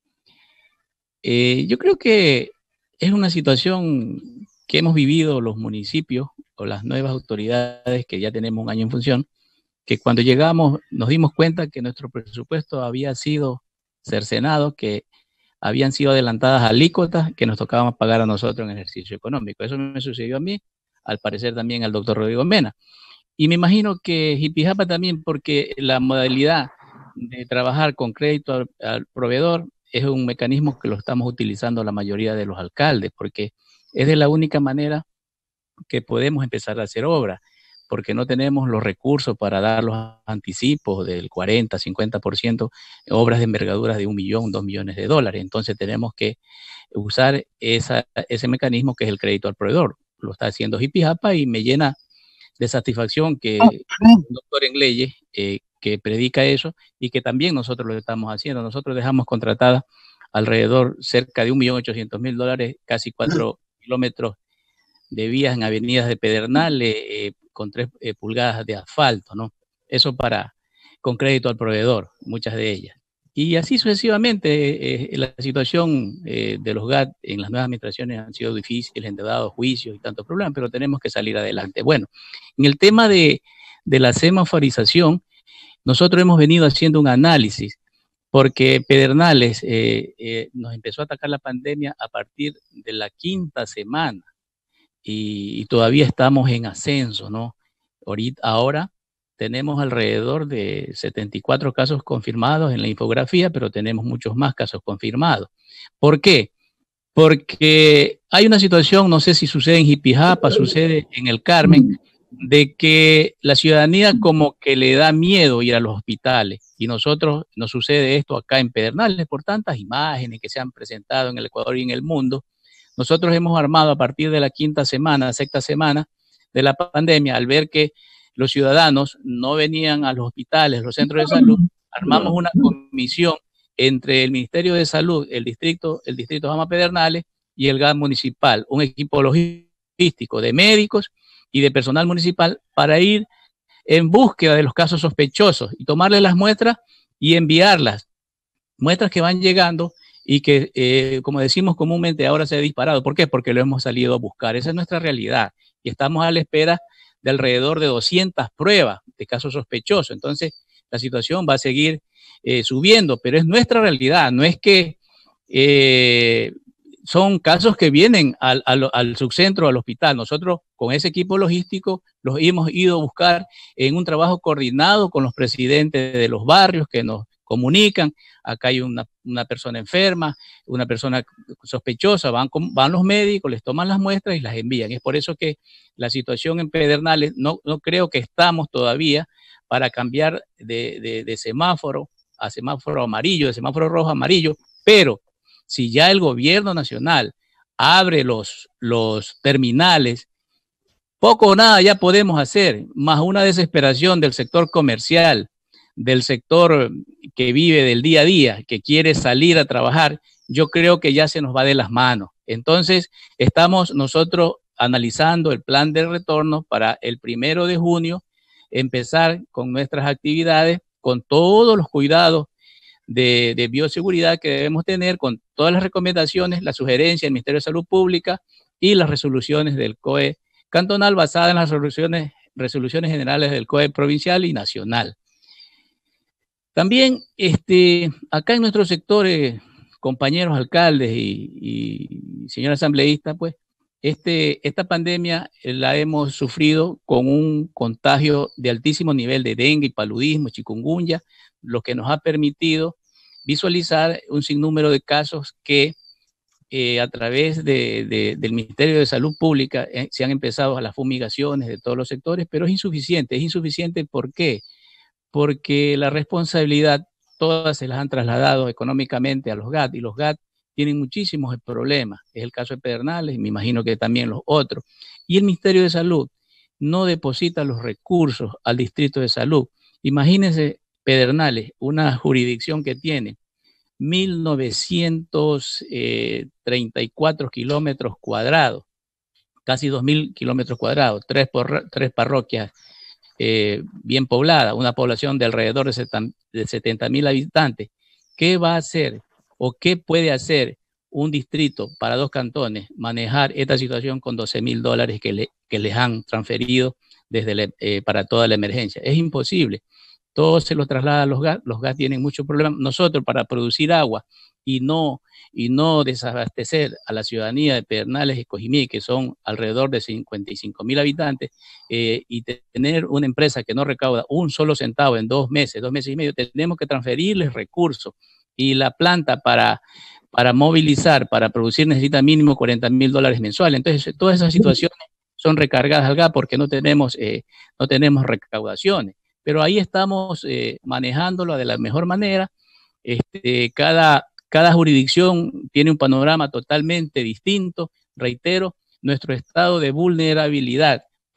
Eh, yo creo que es una situación que hemos vivido los municipios o las nuevas autoridades que ya tenemos un año en función, que cuando llegamos nos dimos cuenta que nuestro presupuesto había sido cercenado, que habían sido adelantadas alícuotas que nos tocaba pagar a nosotros en ejercicio económico. Eso me sucedió a mí, al parecer también al doctor Rodrigo Mena. Y me imagino que Jipijapa también, porque la modalidad de trabajar con crédito al, al proveedor es un mecanismo que lo estamos utilizando la mayoría de los alcaldes, porque es de la única manera que podemos empezar a hacer obra, porque no tenemos los recursos para dar los anticipos del cuarenta, cincuenta por ciento, obras de envergaduras de un millón, dos millones de dólares. Entonces tenemos que usar esa, ese mecanismo que es el crédito al proveedor. Lo está haciendo Jipijapa y me llena de satisfacción que el doctor en leyes, eh, que predica eso, y que también nosotros lo estamos haciendo. Nosotros dejamos contratada alrededor cerca de un millón ochocientos mil dólares, casi cuatro kilómetros de vías en avenidas de Pedernales, eh, con tres eh, pulgadas de asfalto, ¿no? Eso para, con crédito al proveedor, muchas de ellas. Y así sucesivamente, eh, la situación eh, de los G A T en las nuevas administraciones han sido difíciles, endeudados, juicios y tantos problemas, pero tenemos que salir adelante. Bueno, en el tema de, de la semaforización, nosotros hemos venido haciendo un análisis, porque Pedernales eh, eh, nos empezó a atacar la pandemia a partir de la quinta semana y, y todavía estamos en ascenso, ¿no? Ahorita, ahora tenemos alrededor de setenta y cuatro casos confirmados en la infografía, pero tenemos muchos más casos confirmados. ¿Por qué? Porque hay una situación, no sé si sucede en Jipijapa, sucede en el Carmen, de que la ciudadanía como que le da miedo ir a los hospitales, y nosotros nos sucede esto acá en Pedernales por tantas imágenes que se han presentado en el Ecuador y en el mundo. Nosotros hemos armado a partir de la quinta semana, sexta semana de la pandemia, al ver que los ciudadanos no venían a los hospitales, los centros de salud, armamos una comisión entre el Ministerio de Salud, el distrito, el distrito Jama Pedernales y el G A T municipal, un equipo logístico de médicos y de personal municipal para ir en búsqueda de los casos sospechosos y tomarle las muestras y enviarlas, muestras que van llegando y que, eh, como decimos comúnmente, ahora se ha disparado. ¿Por qué? Porque lo hemos salido a buscar. Esa es nuestra realidad y estamos a la espera de alrededor de doscientas pruebas de casos sospechosos. Entonces, la situación va a seguir eh, subiendo, pero es nuestra realidad. No es que eh, son casos que vienen al, al, al subcentro, al hospital. Nosotros, con ese equipo logístico, los hemos ido a buscar en un trabajo coordinado con los presidentes de los barrios que nos comunican. Acá hay una, una persona enferma, una persona sospechosa, van, con, van los médicos, les toman las muestras y las envían. Es por eso que la situación en Pedernales, no, no creo que estamos todavía para cambiar de, de, de semáforo a semáforo amarillo, de semáforo rojo a amarillo, pero si ya el gobierno nacional abre los, los terminales, poco o nada ya podemos hacer, más una desesperación del sector comercial, del sector que vive del día a día, que quiere salir a trabajar, yo creo que ya se nos va de las manos. Entonces, estamos nosotros analizando el plan de retorno para el primero de junio, empezar con nuestras actividades, con todos los cuidados de, de bioseguridad que debemos tener, con todas las recomendaciones, las sugerencias del Ministerio de Salud Pública y las resoluciones del C O E cantonal basadas en las resoluciones, resoluciones generales del C O E provincial y nacional. También este, acá en nuestro sector, eh, compañeros alcaldes y, y señor asambleísta, pues este, esta pandemia la hemos sufrido con un contagio de altísimo nivel de dengue, paludismo, chikungunya, lo que nos ha permitido visualizar un sinnúmero de casos que eh, a través de, de, del Ministerio de Salud Pública eh, se han empezado a las fumigaciones de todos los sectores, pero es insuficiente. ¿Es insuficiente por qué? Porque la responsabilidad todas se las han trasladado económicamente a los G A T y los G A T tienen muchísimos problemas. Es el caso de Pedernales y me imagino que también los otros. Y el Ministerio de Salud no deposita los recursos al Distrito de Salud. Imagínense Pedernales, una jurisdicción que tiene mil novecientos treinta y cuatro kilómetros cuadrados, casi dos mil kilómetros cuadrados, tres, por, tres parroquias eh, bien pobladas, una población de alrededor de setenta mil habitantes. ¿Qué va a hacer o qué puede hacer un distrito para dos cantones manejar esta situación con doce mil dólares que, le, que les han transferido desde le, eh, para toda la emergencia? Es imposible. Todo se lo traslada a los G A T, los G A T tienen muchos problemas. Nosotros para producir agua y no, y no desabastecer a la ciudadanía de Pedernales y Cojimí, que son alrededor de cincuenta y cinco mil habitantes, eh, y tener una empresa que no recauda un solo centavo en dos meses, dos meses y medio, tenemos que transferirles recursos. Y la planta para, para movilizar, para producir, necesita mínimo cuarenta mil dólares mensuales. Entonces, todas esas situaciones son recargadas al G A T porque no tenemos, eh, no tenemos recaudaciones. Pero ahí estamos eh, manejándolo de la mejor manera. Este, cada, cada jurisdicción tiene un panorama totalmente distinto. Reitero, nuestro estado de vulnerabilidad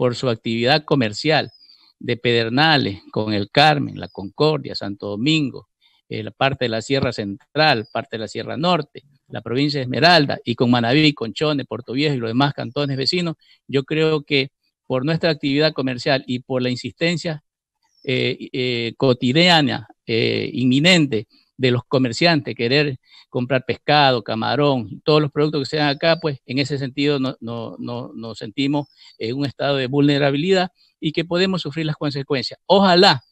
por su actividad comercial de Pedernales, con el Carmen, la Concordia, Santo Domingo, eh, la parte de la Sierra Central, parte de la Sierra Norte, la provincia de Esmeralda, y con Manaví, Conchone, Puerto Viejo y los demás cantones vecinos, yo creo que por nuestra actividad comercial y por la insistencia eh, eh, cotidiana, eh, inminente, de los comerciantes, querer comprar pescado, camarón, todos los productos que se dan acá, pues en ese sentido no, no, no, nos sentimos en un estado de vulnerabilidad y que podemos sufrir las consecuencias. Ojalá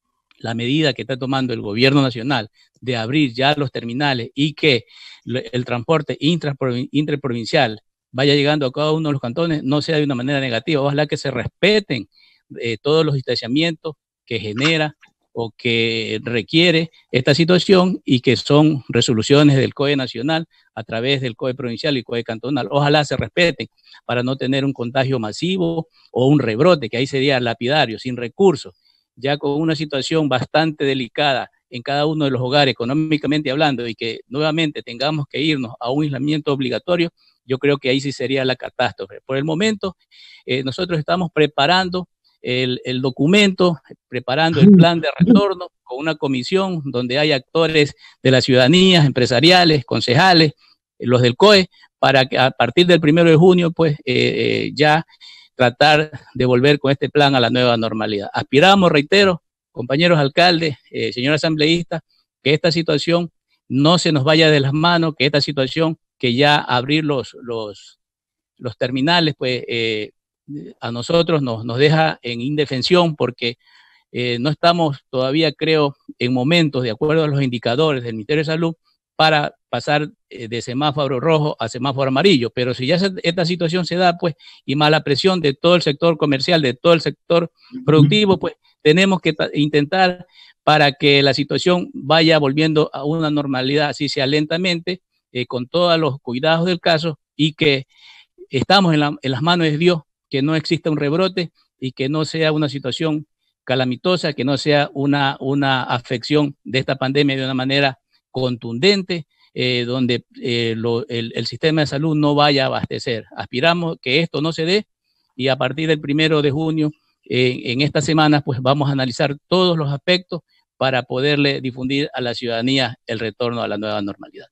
la medida que está tomando el gobierno nacional de abrir ya los terminales y que el transporte interprovincial vaya llegando a cada uno de los cantones no sea de una manera negativa. Ojalá que se respeten eh, todos los distanciamientos que genera o que requiere esta situación y que son resoluciones del C O E nacional a través del C O E provincial y C O E cantonal. Ojalá se respeten para no tener un contagio masivo o un rebrote, que ahí sería lapidario, sin recursos, ya con una situación bastante delicada en cada uno de los hogares económicamente hablando y que nuevamente tengamos que irnos a un aislamiento obligatorio, yo creo que ahí sí sería la catástrofe. Por el momento, eh, nosotros estamos preparando El, el documento, preparando el plan de retorno con una comisión donde hay actores de la ciudadanía, empresariales, concejales, los del C O E, para que a partir del primero de junio, pues, eh, eh, ya tratar de volver con este plan a la nueva normalidad. Aspiramos, reitero, compañeros alcaldes, eh, señor asambleísta, que esta situación no se nos vaya de las manos, que esta situación, que ya abrir los, los, los terminales, pues, eh, a nosotros nos, nos deja en indefensión porque eh, no estamos todavía, creo, en momentos, de acuerdo a los indicadores del Ministerio de Salud, para pasar eh, de semáforo rojo a semáforo amarillo. Pero si ya se, esta situación se da, pues, y más la presión de todo el sector comercial, de todo el sector productivo, pues, tenemos que intentar para que la situación vaya volviendo a una normalidad, así sea lentamente, eh, con todos los cuidados del caso, y que estamos en, la, en las manos de Dios, que no exista un rebrote y que no sea una situación calamitosa, que no sea una, una afección de esta pandemia de una manera contundente, eh, donde eh, lo, el, el sistema de salud no vaya a abastecer. Aspiramos que esto no se dé y a partir del primero de junio, eh, en estas semanas, pues vamos a analizar todos los aspectos para poderle difundir a la ciudadanía el retorno a la nueva normalidad.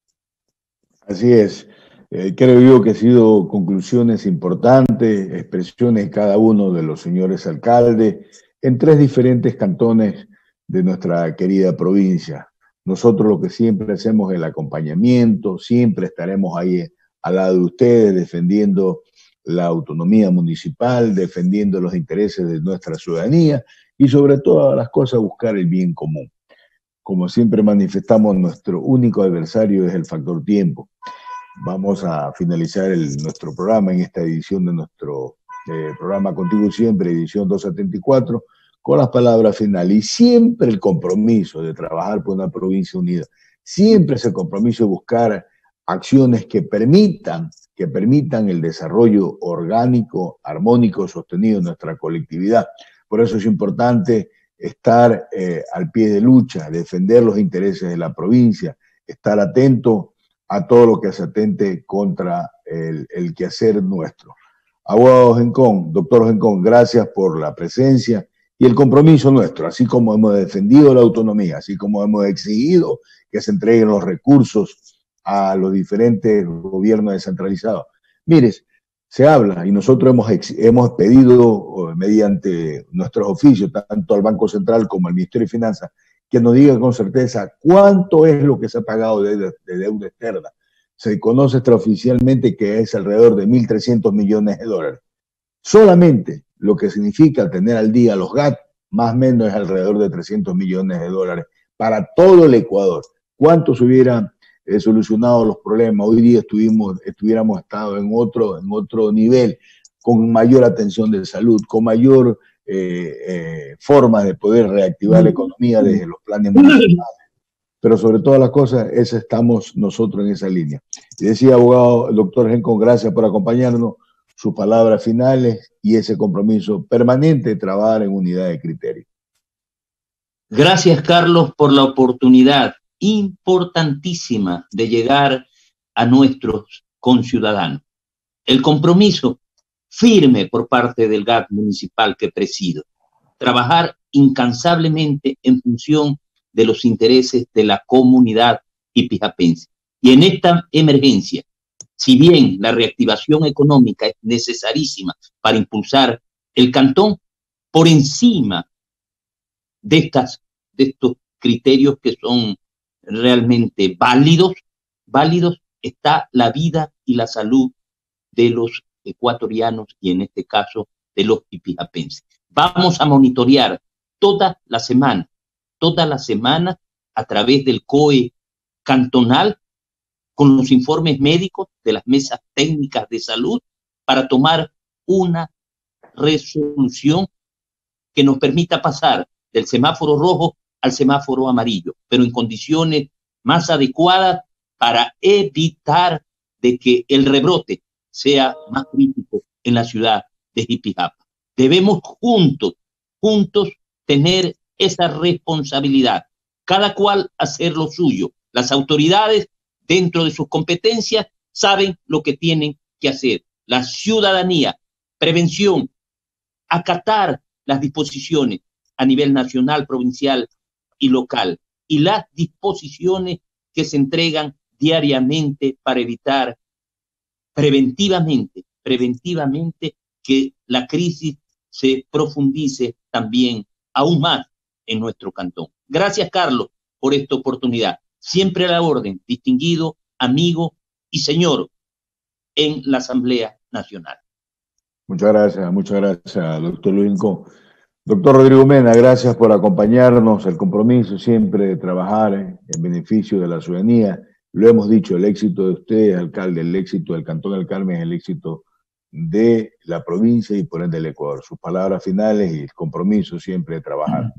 Así es. Eh, creo yo que han sido conclusiones importantes, expresiones de cada uno de los señores alcaldes en tres diferentes cantones de nuestra querida provincia. Nosotros lo que siempre hacemos es el acompañamiento, siempre estaremos ahí al lado de ustedes defendiendo la autonomía municipal, defendiendo los intereses de nuestra ciudadanía y sobre todas las cosas buscar el bien común. Como siempre manifestamos, nuestro único adversario es el factor tiempo. Vamos a finalizar el, nuestro programa en esta edición de nuestro eh, programa Contigo Siempre, edición doscientos setenta y cuatro, con las palabras finales. Y siempre el compromiso de trabajar por una provincia unida, siempre ese compromiso de buscar acciones que permitan, que permitan el desarrollo orgánico, armónico, sostenido en nuestra colectividad. Por eso es importante estar eh, al pie de lucha, defender los intereses de la provincia, estar atento a todo lo que se atente contra el, el quehacer nuestro. Abogado Gencón, doctor Gencón, gracias por la presencia y el compromiso nuestro, así como hemos defendido la autonomía, así como hemos exigido que se entreguen los recursos a los diferentes gobiernos descentralizados. Mires, se habla y nosotros hemos, hemos pedido mediante nuestros oficios, tanto al Banco Central como al Ministerio de Finanzas, que nos diga con certeza cuánto es lo que se ha pagado de, de, de deuda externa. Se conoce extraoficialmente que es alrededor de mil trescientos millones de dólares. Solamente lo que significa tener al día los G A T, más o menos es alrededor de trescientos millones de dólares para todo el Ecuador. ¿Cuánto se hubieran eh, solucionado los problemas? Hoy día estuvimos, estuviéramos estado en otro, en otro nivel, con mayor atención de salud, con mayor Eh, eh, formas de poder reactivar la economía desde los planes municipales. Pero sobre todas las cosas, esa estamos nosotros en esa línea. Y decía, abogado, el doctor Gencón, gracias por acompañarnos, sus palabras finales y ese compromiso permanente de trabajar en unidad de criterio. Gracias, Carlos, por la oportunidad importantísima de llegar a nuestros conciudadanos. El compromiso firme por parte del G A C municipal que presido. Trabajar incansablemente en función de los intereses de la comunidad hipijapense. Y en esta emergencia, si bien la reactivación económica es necesarísima para impulsar el cantón, por encima de, estas, de estos criterios que son realmente válidos, válidos está la vida y la salud de los ecuatorianos y en este caso de los hipijapenses. Vamos a monitorear toda la semana, toda la semana a través del C O E cantonal con los informes médicos de las mesas técnicas de salud para tomar una resolución que nos permita pasar del semáforo rojo al semáforo amarillo, pero en condiciones más adecuadas para evitar de que el rebrote sea más crítico en la ciudad de Jipijapa. Debemos juntos, juntos tener esa responsabilidad, cada cual hacer lo suyo. Las autoridades, dentro de sus competencias, saben lo que tienen que hacer. La ciudadanía, prevención, acatar las disposiciones a nivel nacional, provincial y local, y las disposiciones que se entregan diariamente para evitar preventivamente, preventivamente que la crisis se profundice también aún más en nuestro cantón. Gracias, Carlos, por esta oportunidad. Siempre a la orden, distinguido, amigo y señor en la Asamblea Nacional. Muchas gracias, muchas gracias, doctor Luis Yancón. Doctor Rodrigo Mena, gracias por acompañarnos, el compromiso siempre de trabajar en beneficio de la ciudadanía. Lo hemos dicho, el éxito de usted, alcalde, el éxito del Cantón del Carmen es el éxito de la provincia y por ende del Ecuador. Sus palabras finales y el compromiso siempre de trabajar.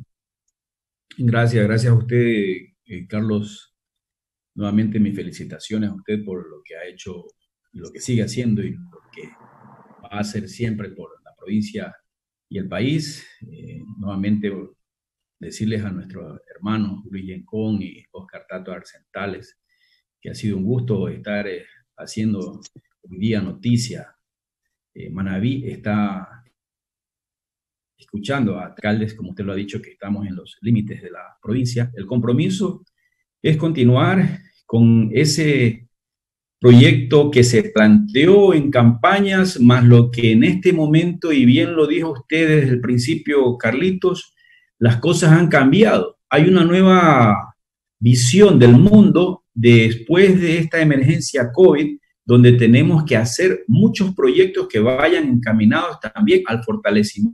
Gracias, gracias a usted, eh, Carlos. Nuevamente mis felicitaciones a usted por lo que ha hecho y lo que sigue haciendo y lo que va a hacer siempre por la provincia y el país. Eh, nuevamente decirles a nuestros hermanos Luis Yancón y Oscar Tato Arcentales que ha sido un gusto estar eh, haciendo hoy día noticia. Eh, Manabí está escuchando a alcaldes, como usted lo ha dicho, que estamos en los límites de la provincia. El compromiso es continuar con ese proyecto que se planteó en campañas, más lo que en este momento, y bien lo dijo usted desde el principio, Carlitos, las cosas han cambiado. Hay una nueva visión del mundo después de esta emergencia COVID, donde tenemos que hacer muchos proyectos que vayan encaminados también al fortalecimiento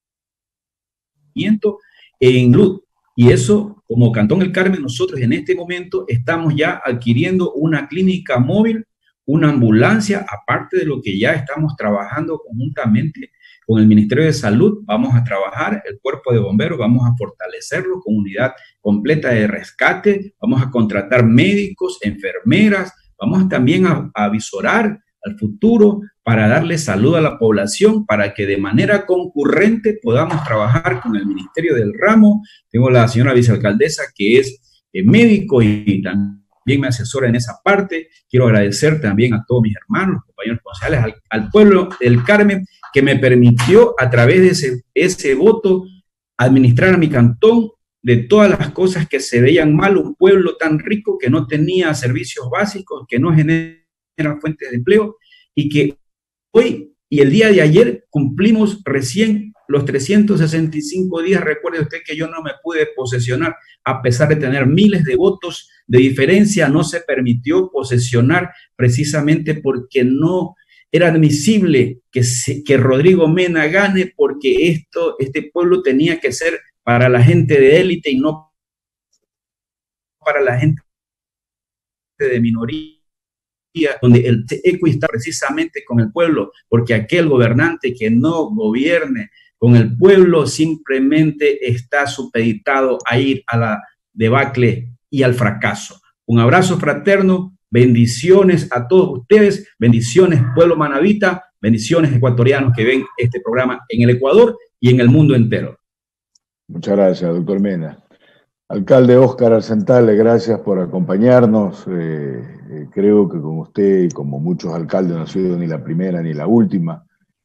en salud. Y eso, como Cantón El Carmen, nosotros en este momento estamos ya adquiriendo una clínica móvil, una ambulancia, aparte de lo que ya estamos trabajando conjuntamente con el Ministerio de Salud. Vamos a trabajar el cuerpo de bomberos, vamos a fortalecerlo con unidad completa de rescate, vamos a contratar médicos, enfermeras, vamos también a, a visorar al futuro para darle salud a la población, para que de manera concurrente podamos trabajar con el Ministerio del Ramo. Tengo la señora vicealcaldesa que es eh, médico y también me asesora en esa parte. Quiero agradecer también a todos mis hermanos, compañeros concejales, al, al pueblo del Carmen, que me permitió a través de ese, ese voto administrar a mi cantón de todas las cosas que se veían mal, un pueblo tan rico que no tenía servicios básicos, que no genera fuentes de empleo, y que hoy y el día de ayer cumplimos recién los trescientos sesenta y cinco días. Recuerde usted que yo no me pude posesionar, a pesar de tener miles de votos de diferencia, no se permitió posesionar precisamente porque no era admisible que, se, que Rodrigo Mena gane, porque esto, este pueblo tenía que ser para la gente de élite y no para la gente de minoría, donde el equi está precisamente con el pueblo, porque aquel gobernante que no gobierne con el pueblo simplemente está supeditado a ir a la debacle y al fracaso. Un abrazo fraterno, bendiciones a todos ustedes, bendiciones pueblo manabita, bendiciones ecuatorianos que ven este programa en el Ecuador y en el mundo entero. Muchas gracias, doctor Mena. Alcalde Oscar Arcentales, gracias por acompañarnos. Eh, eh, creo que con usted y como muchos alcaldes no ha sido ni la primera ni la última.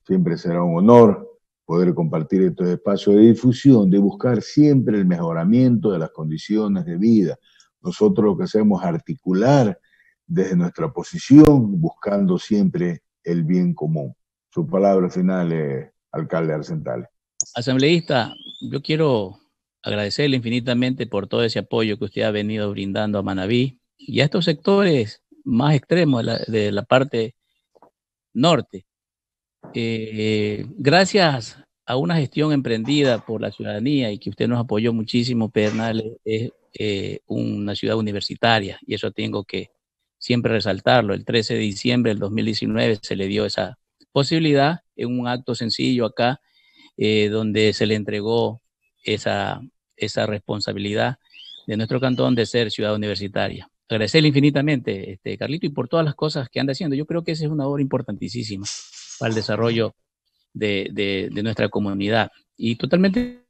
Siempre será un honor poder compartir estos espacios de difusión, de buscar siempre el mejoramiento de las condiciones de vida. Nosotros lo que hacemos es articular desde nuestra posición, buscando siempre el bien común. Su palabra final, eh, alcalde Arzentales. Asambleísta, yo quiero agradecerle infinitamente por todo ese apoyo que usted ha venido brindando a Manabí y a estos sectores más extremos de la, de la parte norte. Eh, gracias a una gestión emprendida por la ciudadanía y que usted nos apoyó muchísimo, Pedernales es eh, una ciudad universitaria y eso tengo que siempre resaltarlo. El trece de diciembre del dos mil diecinueve se le dio esa posibilidad en un acto sencillo acá, eh, donde se le entregó esa, esa responsabilidad de nuestro cantón de ser ciudad universitaria. Agradecerle infinitamente, este, Carlito, y por todas las cosas que anda haciendo. Yo creo que esa es una obra importantísima para el desarrollo de, de, de nuestra comunidad. Y totalmente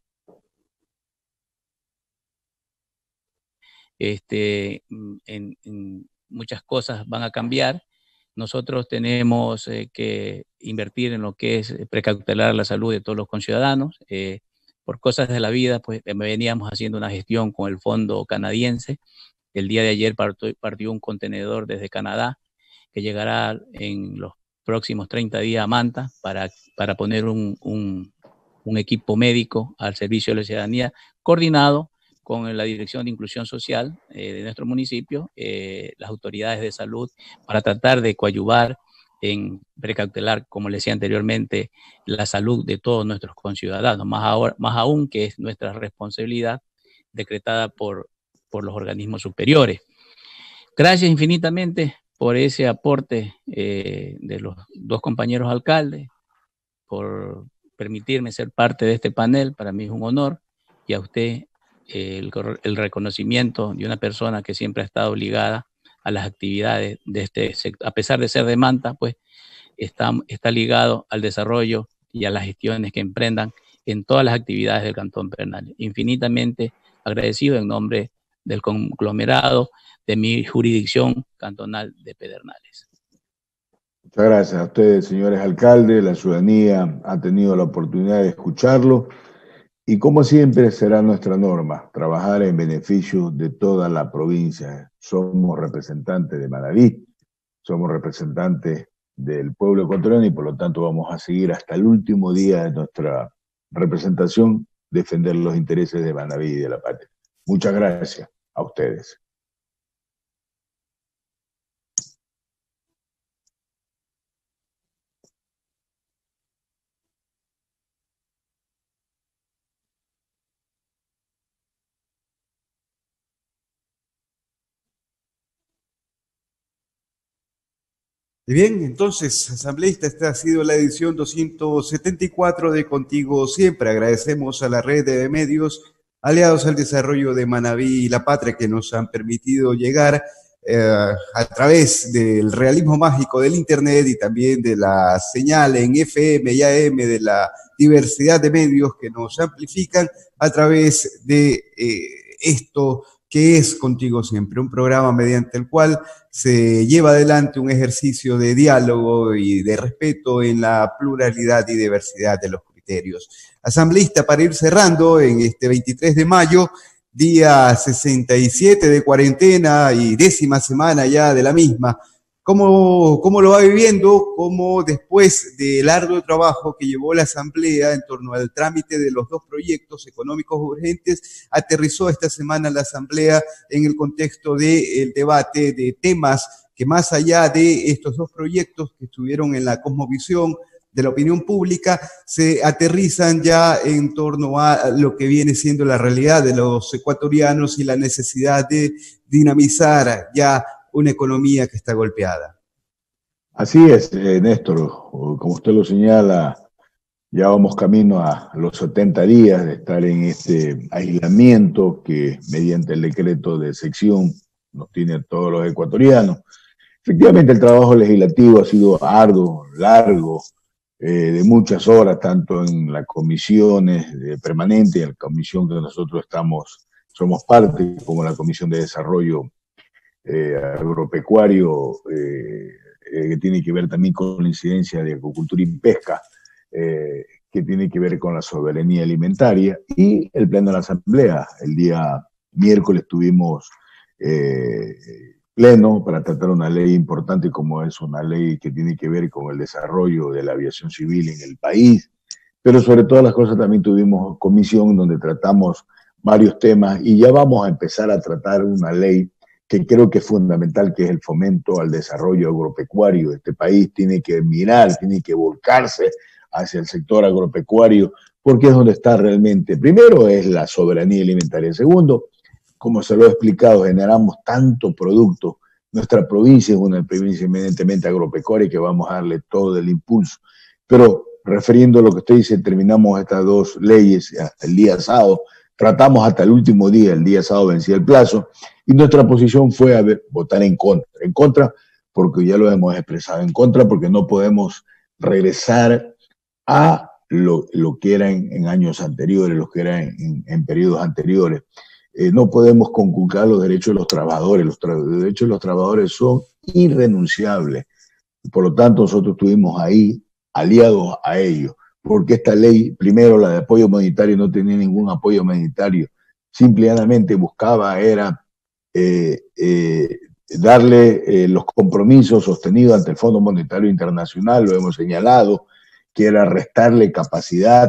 este, en, en muchas cosas van a cambiar. Nosotros tenemos eh, que invertir en lo que es precautelar la salud de todos los conciudadanos. Eh, por cosas de la vida, pues veníamos haciendo una gestión con el fondo canadiense. El día de ayer partió, partió un contenedor desde Canadá que llegará en los próximos treinta días a Manta para, para poner un, un, un equipo médico al servicio de la ciudadanía, coordinado con la Dirección de Inclusión Social eh, de nuestro municipio, eh, las autoridades de salud, para tratar de coadyuvar en precautelar, como les decía anteriormente, la salud de todos nuestros conciudadanos, más, ahora, más aún que es nuestra responsabilidad decretada por, por los organismos superiores. Gracias infinitamente por ese aporte eh, de los dos compañeros alcaldes, por permitirme ser parte de este panel. Para mí es un honor, y a usted eh, el, el reconocimiento de una persona que siempre ha estado ligada a las actividades de este sector. A pesar de ser de Manta, pues está, está ligado al desarrollo y a las gestiones que emprendan en todas las actividades del Cantón Pedernales. Infinitamente agradecido en nombre del conglomerado de mi jurisdicción cantonal de Pedernales. Muchas gracias a ustedes, señores alcaldes. La ciudadanía ha tenido la oportunidad de escucharlo y, como siempre, será nuestra norma trabajar en beneficio de toda la provincia. Somos representantes de Manabí, somos representantes del pueblo ecuatoriano y, por lo tanto, vamos a seguir hasta el último día de nuestra representación defender los intereses de Manabí y de la patria. Muchas gracias a ustedes. Bien, entonces, asambleísta, esta ha sido la edición doscientos setenta y cuatro de Contigo Siempre. Agradecemos a la red de medios aliados al desarrollo de Manabí y la patria que nos han permitido llegar eh, a través del realismo mágico del Internet y también de la señal en F M y A M, de la diversidad de medios que nos amplifican a través de eh, esto que es Contigo Siempre, un programa mediante el cual se lleva adelante un ejercicio de diálogo y de respeto en la pluralidad y diversidad de los criterios. Asambleísta, para ir cerrando en este veintitrés de mayo, día sesenta y siete de cuarentena y décima semana ya de la misma, ¿Cómo, ¿Cómo lo va viviendo? ¿Cómo después del arduo trabajo que llevó la Asamblea en torno al trámite de los dos proyectos económicos urgentes, aterrizó esta semana la Asamblea en el contexto del debate de temas que, más allá de estos dos proyectos que estuvieron en la cosmovisión de la opinión pública, se aterrizan ya en torno a lo que viene siendo la realidad de los ecuatorianos y la necesidad de dinamizar ya una economía que está golpeada? Así es, eh, Néstor, como usted lo señala, ya vamos camino a los setenta días de estar en este aislamiento que mediante el decreto de sección nos tiene todos los ecuatorianos. Efectivamente, el trabajo legislativo ha sido arduo, largo, eh, de muchas horas, tanto en las comisiones de permanente y en la comisión que nosotros estamos, somos parte, como la Comisión de Desarrollo Eh, agropecuario, eh, eh, que tiene que ver también con la incidencia de acuicultura y pesca. eh, que tiene que ver con la soberanía alimentaria, y el pleno de la Asamblea. El día miércoles tuvimos eh, pleno para tratar una ley importante como es una ley que tiene que ver con el desarrollo de la aviación civil en el país, pero sobre todas las cosas también tuvimos comisión donde tratamos varios temas, y ya vamos a empezar a tratar una ley que creo que es fundamental, que es el fomento al desarrollo agropecuario. Este país tiene que mirar, tiene que volcarse hacia el sector agropecuario, porque es donde está realmente, primero es la soberanía alimentaria, segundo, como se lo he explicado, generamos tanto producto. Nuestra provincia es una provincia eminentemente agropecuaria que vamos a darle todo el impulso. Pero refiriendo a lo que usted dice, terminamos estas dos leyes hasta el día sábado, tratamos hasta el último día, el día sábado vencía el plazo, y nuestra posición fue a ver, votar en contra. En contra porque ya lo hemos expresado, en contra porque no podemos regresar a lo, lo que era en, en años anteriores, lo que era en, en, en periodos anteriores. Eh, no podemos conculcar los derechos de los trabajadores. Los, tra los derechos de los trabajadores son irrenunciables. Por lo tanto, nosotros estuvimos ahí aliados a ellos, porque esta ley, primero la de apoyo humanitario, no tenía ningún apoyo humanitario, simplemente buscaba era eh, eh, darle eh, los compromisos sostenidos ante el Fondo Monetario Internacional, lo hemos señalado, que era restarle capacidad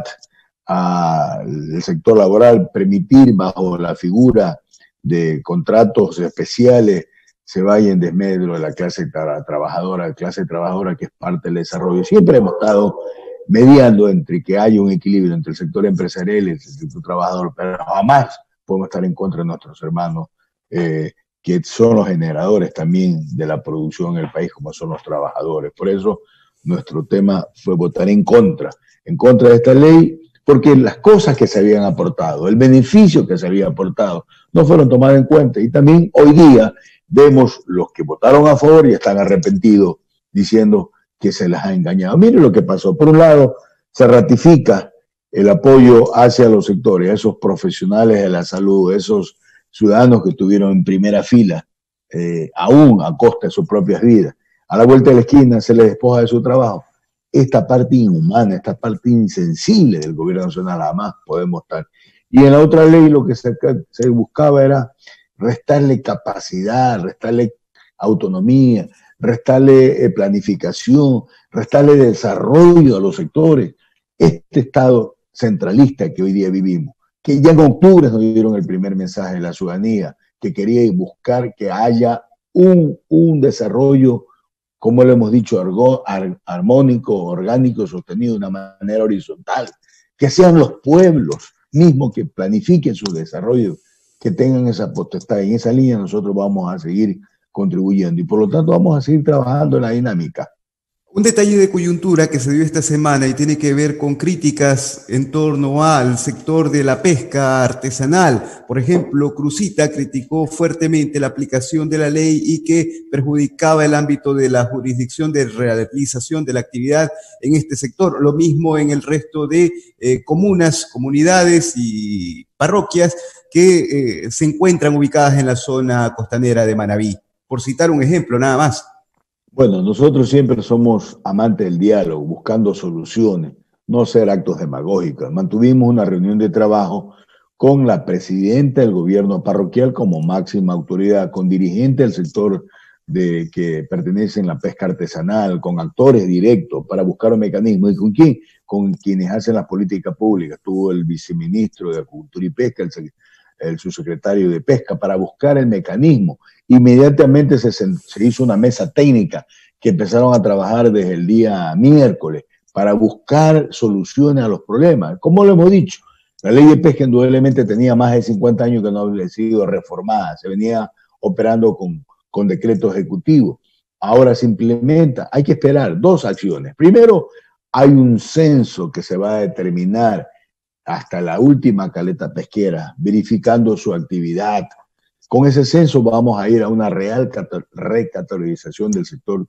al sector laboral, permitir bajo la figura de contratos especiales se vaya en desmedro de la clase tra trabajadora, clase trabajadora que es parte del desarrollo. Siempre hemos estado mediando entre que haya un equilibrio entre el sector empresarial y el sector trabajador, pero jamás podemos estar en contra de nuestros hermanos eh, que son los generadores también de la producción en el país, como son los trabajadores. Por eso nuestro tema fue votar en contra, en contra de esta ley, porque las cosas que se habían aportado, el beneficio que se había aportado, no fueron tomadas en cuenta. Y también hoy día vemos los que votaron a favor y están arrepentidos, diciendo que se las ha engañado. Miren lo que pasó. Por un lado, se ratifica el apoyo hacia los sectores, a esos profesionales de la salud, esos ciudadanos que estuvieron en primera fila, eh, aún a costa de sus propias vidas. A la vuelta de la esquina se les despoja de su trabajo. Esta parte inhumana, esta parte insensible del gobierno nacional, jamás podemos estar. Y en la otra ley lo que se, se buscaba era restarle capacidad, restarle autonomía, restarle eh, planificación, restarle desarrollo a los sectores. Este Estado centralista que hoy día vivimos, que ya en octubre nos dieron el primer mensaje de la ciudadanía, que quería buscar que haya un, un desarrollo, como lo hemos dicho, argo, ar, armónico, orgánico, sostenido de una manera horizontal, que sean los pueblos mismos que planifiquen su desarrollo, que tengan esa potestad. En esa línea nosotros vamos a seguir contribuyendo y por lo tanto vamos a seguir trabajando en la dinámica. Un detalle de coyuntura que se dio esta semana y tiene que ver con críticas en torno al sector de la pesca artesanal. Por ejemplo, Cruzita criticó fuertemente la aplicación de la ley y que perjudicaba el ámbito de la jurisdicción de realización de la actividad en este sector. Lo mismo en el resto de eh, comunas, comunidades y parroquias que eh, se encuentran ubicadas en la zona costanera de Manabí. Por citar un ejemplo, nada más. Bueno, nosotros siempre somos amantes del diálogo, buscando soluciones, no hacer actos demagógicos. Mantuvimos una reunión de trabajo con la presidenta del gobierno parroquial como máxima autoridad, con dirigentes del sector de, que pertenecen a la pesca artesanal, con actores directos para buscar un mecanismo. ¿Y con quién? Con quienes hacen las políticas públicas. Estuvo el viceministro de Agricultura y Pesca, el, el subsecretario de Pesca, para buscar el mecanismo. Inmediatamente se, se hizo una mesa técnica que empezaron a trabajar desde el día miércoles para buscar soluciones a los problemas. Como lo hemos dicho, la ley de pesca indudablemente tenía más de cincuenta años que no había sido reformada, se venía operando con, con decreto ejecutivo. Ahora se implementa, hay que esperar dos acciones. Primero, hay un censo que se va a determinar hasta la última caleta pesquera, verificando su actividad. Con ese censo vamos a ir a una real recategorización del sector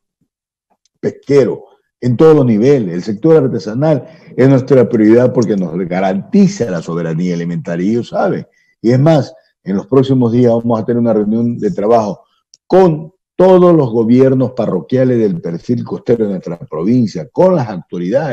pesquero en todos los niveles. El sector artesanal es nuestra prioridad porque nos garantiza la soberanía alimentaria, y ellos saben. Y es más, en los próximos días vamos a tener una reunión de trabajo con todos los gobiernos parroquiales del perfil costero de nuestra provincia, con las autoridades,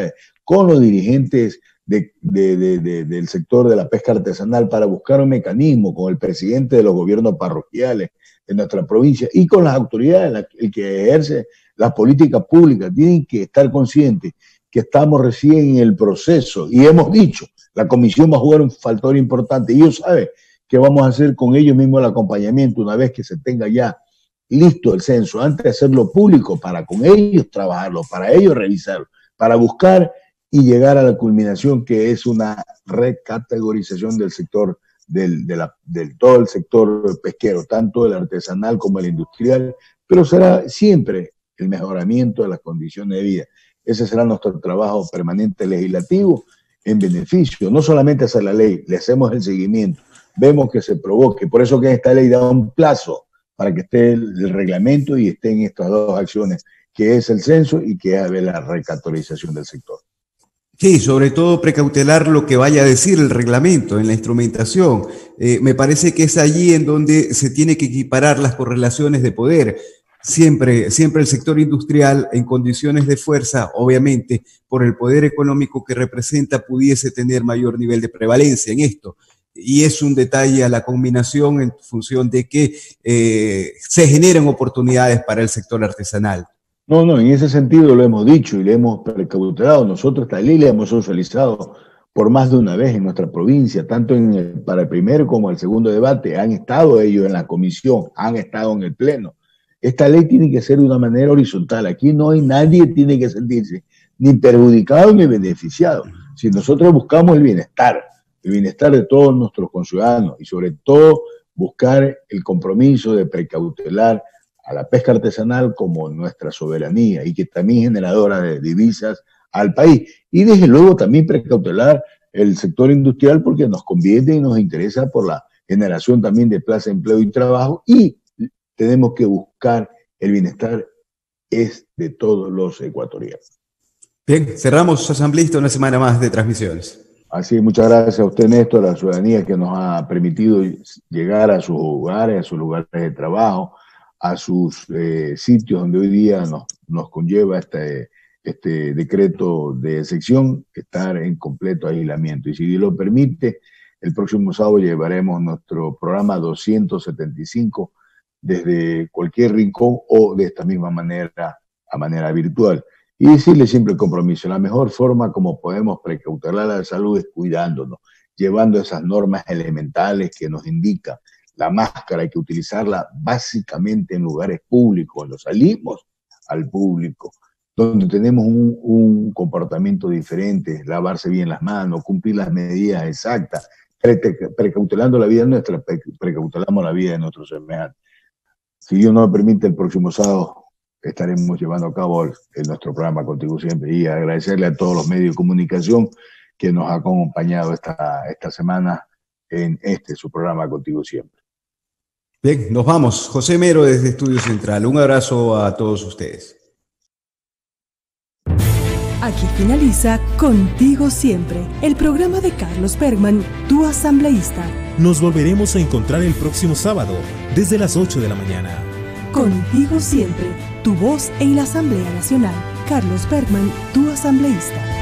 con los dirigentes de, de, de, de, del sector de la pesca artesanal para buscar un mecanismo con el presidente de los gobiernos parroquiales de nuestra provincia y con las autoridades, el que ejerce las políticas públicas. Tienen que estar conscientes que estamos recién en el proceso y hemos dicho, la comisión va a jugar un factor importante y ellos saben que vamos a hacer con ellos mismos el acompañamiento una vez que se tenga ya listo el censo, antes de hacerlo público, para con ellos trabajarlo, para ellos revisarlo, para buscar y llegar a la culminación que es una recategorización del sector, del, de la, del todo el sector pesquero, tanto el artesanal como el industrial, pero será siempre el mejoramiento de las condiciones de vida. Ese será nuestro trabajo permanente legislativo en beneficio, no solamente hacer la ley, le hacemos el seguimiento, vemos que se provoque, por eso que esta ley da un plazo para que esté el, el reglamento y estén estas dos acciones, que es el censo y que es la recategorización del sector. Sí, sobre todo precautelar lo que vaya a decir el reglamento en la instrumentación. Eh, me parece que es allí en donde se tiene que equiparar las correlaciones de poder. Siempre, siempre el sector industrial en condiciones de fuerza, obviamente, por el poder económico que representa, pudiese tener mayor nivel de prevalencia en esto. Y es un detalle a la combinación en función de que eh, se generen oportunidades para el sector artesanal. No, no, en ese sentido lo hemos dicho y le hemos precautelado. Nosotros esta ley la hemos socializado por más de una vez en nuestra provincia, tanto en el, para el primero como el segundo debate. Han estado ellos en la comisión, han estado en el pleno. Esta ley tiene que ser de una manera horizontal. Aquí no hay nadie que tiene que sentirse ni perjudicado ni beneficiado. Si nosotros buscamos el bienestar, el bienestar de todos nuestros conciudadanos y sobre todo buscar el compromiso de precautelar a la pesca artesanal como nuestra soberanía y que también generadora de divisas al país. Y desde luego también precautelar el sector industrial porque nos conviene y nos interesa por la generación también de plazas de empleo y trabajo, y tenemos que buscar el bienestar es de todos los ecuatorianos. Bien, cerramos asambleísta una semana más de transmisiones. Así, muchas gracias a usted, Néstor, a la ciudadanía que nos ha permitido llegar a sus hogares, a sus lugares de trabajo, a sus eh, sitios donde hoy día nos, nos conlleva este, este decreto de excepción, estar en completo aislamiento. Y si Dios lo permite, el próximo sábado llevaremos nuestro programa doscientos setenta y cinco desde cualquier rincón o de esta misma manera, a manera virtual. Y decirle siempre el compromiso, la mejor forma como podemos precautelar la salud es cuidándonos, llevando esas normas elementales que nos indican. La máscara hay que utilizarla básicamente en lugares públicos, cuando salimos al público, donde tenemos un, un comportamiento diferente, lavarse bien las manos, cumplir las medidas exactas, precautelando la vida nuestra, precautelamos la vida de nuestros semejantes. Si Dios nos permite, el próximo sábado estaremos llevando a cabo el, el, nuestro programa Contigo Siempre, y agradecerle a todos los medios de comunicación que nos han acompañado esta, esta semana en este, su programa Contigo Siempre. Bien, nos vamos. José Mero desde Estudio Central. Un abrazo a todos ustedes. Aquí finaliza Contigo Siempre, el programa de Carlos Bergman, tu asambleísta. Nos volveremos a encontrar el próximo sábado, desde las ocho de la mañana. Contigo Siempre, tu voz en la Asamblea Nacional. Carlos Bergman, tu asambleísta.